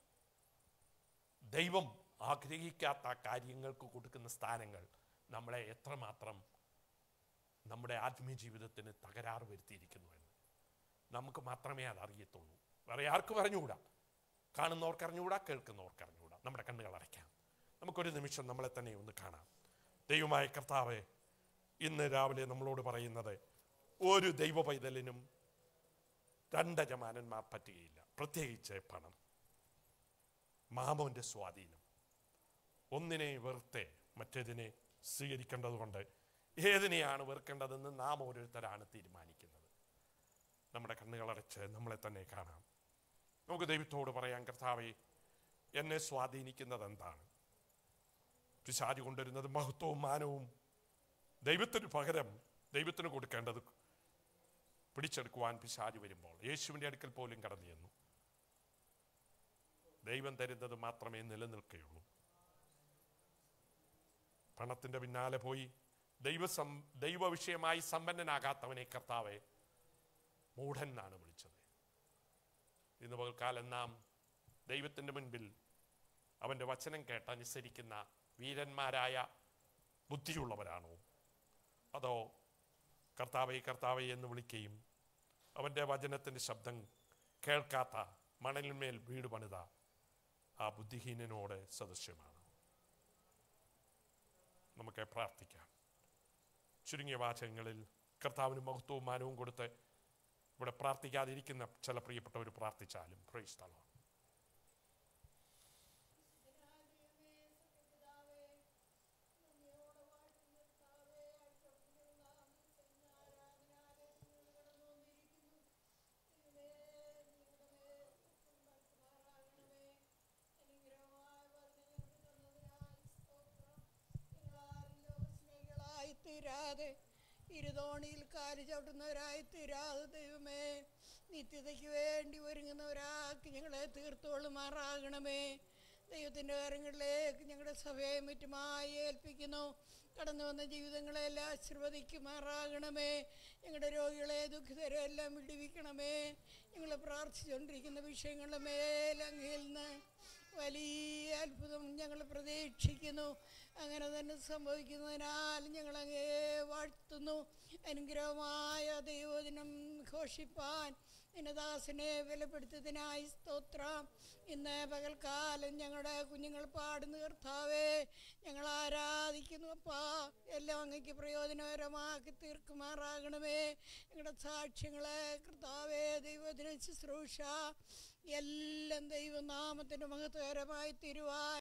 ദൈവം ആഗ്രഹിക്കാത്ത കാര്യങ്ങൾക്ക് കൊടുക്കുന്ന സ്ഥാനങ്ങൾ നമ്മളെ എത്രമാത്രം നമ്മുടെ ആത്മീയ ജീവിതത്തിന് തകരാറ് വരുത്തിയിരിക്കുന്നു എന്ന് നമുക്ക് മാത്രമേ അതറിയത്തുള്ളൂ. വേറെ ആർക്കും അറിഞ്ഞുകൂടാ. കാണുന്നവർക്ക് അറിഞ്ഞുകൂടാ, കേൾക്കുന്നവർക്ക് അറിഞ്ഞുകൂടാ. നമ്മുടെ കണ്ണുകൾ അടയ്ക്കാം. നമുക്കൊരു നിമിഷം നമ്മളെ തന്നെ ഒന്ന് കാണാം. ദൈവമായ കർത്താവേ, ഇന്ന് രാവിലെ നമ്മളോട് പറയുന്നത് ഒരു ദൈവ പൈതലിനും രണ്ട് യജമാനന്മാർ പറ്റുകയില്ല. പ്രത്യേകിച്ച് പണം, മാമോന്റെ സ്വാധീനം. ഒന്നിനെ വെറുതെ മറ്റേതിനെ സ്വീകരിക്കേണ്ടതുകൊണ്ട് ഏതിനെയാണ് വെറുക്കേണ്ടതെന്ന് നാം ഓരോരുത്തരാണ് തീരുമാനിക്കുന്നത്. നമ്മുടെ കണ്ണുകളടച്ച് നമ്മളെ തന്നെ കാണാം. നമുക്ക് ദൈവത്തോട് പറയാം, കർത്താവേ, എന്നെ സ്വാധീനിക്കുന്നത് എന്താണ്? പിശാച് കൊണ്ടുവരുന്നത് മഹത്വവും മാനവും ദൈവത്തിന് പകരം ദൈവത്തിന് കൊടുക്കേണ്ടത് പിടിച്ചെടുക്കുവാൻ പിശാച് വരുമ്പോൾ യേശുവിൻ്റെ അടുക്കൽ പോലും കടന്നു ചെന്നു. ദൈവം തരുന്നത് മാത്രമേ നിലനിൽക്കുകയുള്ളൂ. പണത്തിൻ്റെ പിന്നാലെ പോയി ദൈവ സം ദൈവ വിഷയമായി സമ്പന്നനാകാത്തവനെ കർത്താവെ മൂഢൻ എന്നാണ് വിളിച്ചത്. ഇന്ന് പകൽക്കാലം നാം ദൈവത്തിൻ്റെ മുൻപിൽ അവൻ്റെ വചനം കേട്ടനുസരിക്കുന്ന വീരന്മാരായ ബുദ്ധിയുള്ളവരാണോ, അതോ കർത്താവെ കർത്താവെ എന്ന് വിളിക്കുകയും അവൻ്റെ വചനത്തിൻ്റെ ശബ്ദം കേൾക്കാത്ത മണലിന്മേൽ വീട് പണിത ആ ബുദ്ധിഹീനനോട് സദൃശ്യമാണ്? നമുക്ക് പ്രാർത്ഥിക്കാം. ചുരുങ്ങിയ വാചകങ്ങളിൽ കർത്താവിന് മഹത്വവും മാനവും കൊടുത്ത് ഇവിടെ പ്രാർത്ഥിക്കാതിരിക്കുന്ന ചില പ്രിയപ്പെട്ടവർ പ്രാർത്ഥിച്ചാലും പ്രൈസ് ദി ലോർഡ്. തീരാതെ ഇരുതോണിയിൽ കാല് ചവിട്ടുന്നവരായി തീരാതെ ദൈവമേ നിത്യതയ്ക്ക് വേണ്ടി ഒരുങ്ങുന്നവരാക്കി ഞങ്ങളെ തീർത്തോളുമാറാകണമേ. ദൈവത്തിൻ്റെ കാര്യങ്ങളിലേക്ക് ഞങ്ങളുടെ സഭയെ മറ്റുമായി ഏൽപ്പിക്കുന്നു. കടന്നു വന്ന ജീവിതങ്ങളെല്ലാം ആശീർവദിക്കുമാറാകണമേ. ഞങ്ങളുടെ രോഗികളെ ദുഃഖിതരെ എല്ലാം വിടുവിക്കണമേ. ഞങ്ങൾ പ്രാർത്ഥിച്ചുകൊണ്ടിരിക്കുന്ന വിഷയങ്ങളുടെ മേലങ്ങയിൽ നിന്ന് വലിയ അത്ഭുതം ഞങ്ങൾ പ്രതീക്ഷിക്കുന്നു. അങ്ങനെ തന്നെ സംഭവിക്കുന്നതിനാൽ ഞങ്ങളങ്ങേ വാഴ്ത്തുന്നു. അനുഗ്രഹമായ ദൈവദിനം ഘോഷിപ്പാൻ നിന്നദാസനെ ബലപ്പെടുത്തിയതിനായി സ്തോത്രം. ഇന്ന് പകൽക്കാലം ഞങ്ങളുടെ കുഞ്ഞുങ്ങൾ പാടുന്ന കർത്താവേ ഞങ്ങൾ ആരാധിക്കുന്നു. അപ്പാ എല്ലാം അങ്ങയ്ക്ക് പ്രയോജനകരമാക്കി തീർക്കുമാറാകണമേ. ഞങ്ങളുടെ സാക്ഷ്യങ്ങളെ കർത്താവേ ദൈവദിന ശുശ്രൂഷ എല്ലാം ദൈവനാമത്തിൻ്റെ മഹത്വകരമായി തീരുവാൻ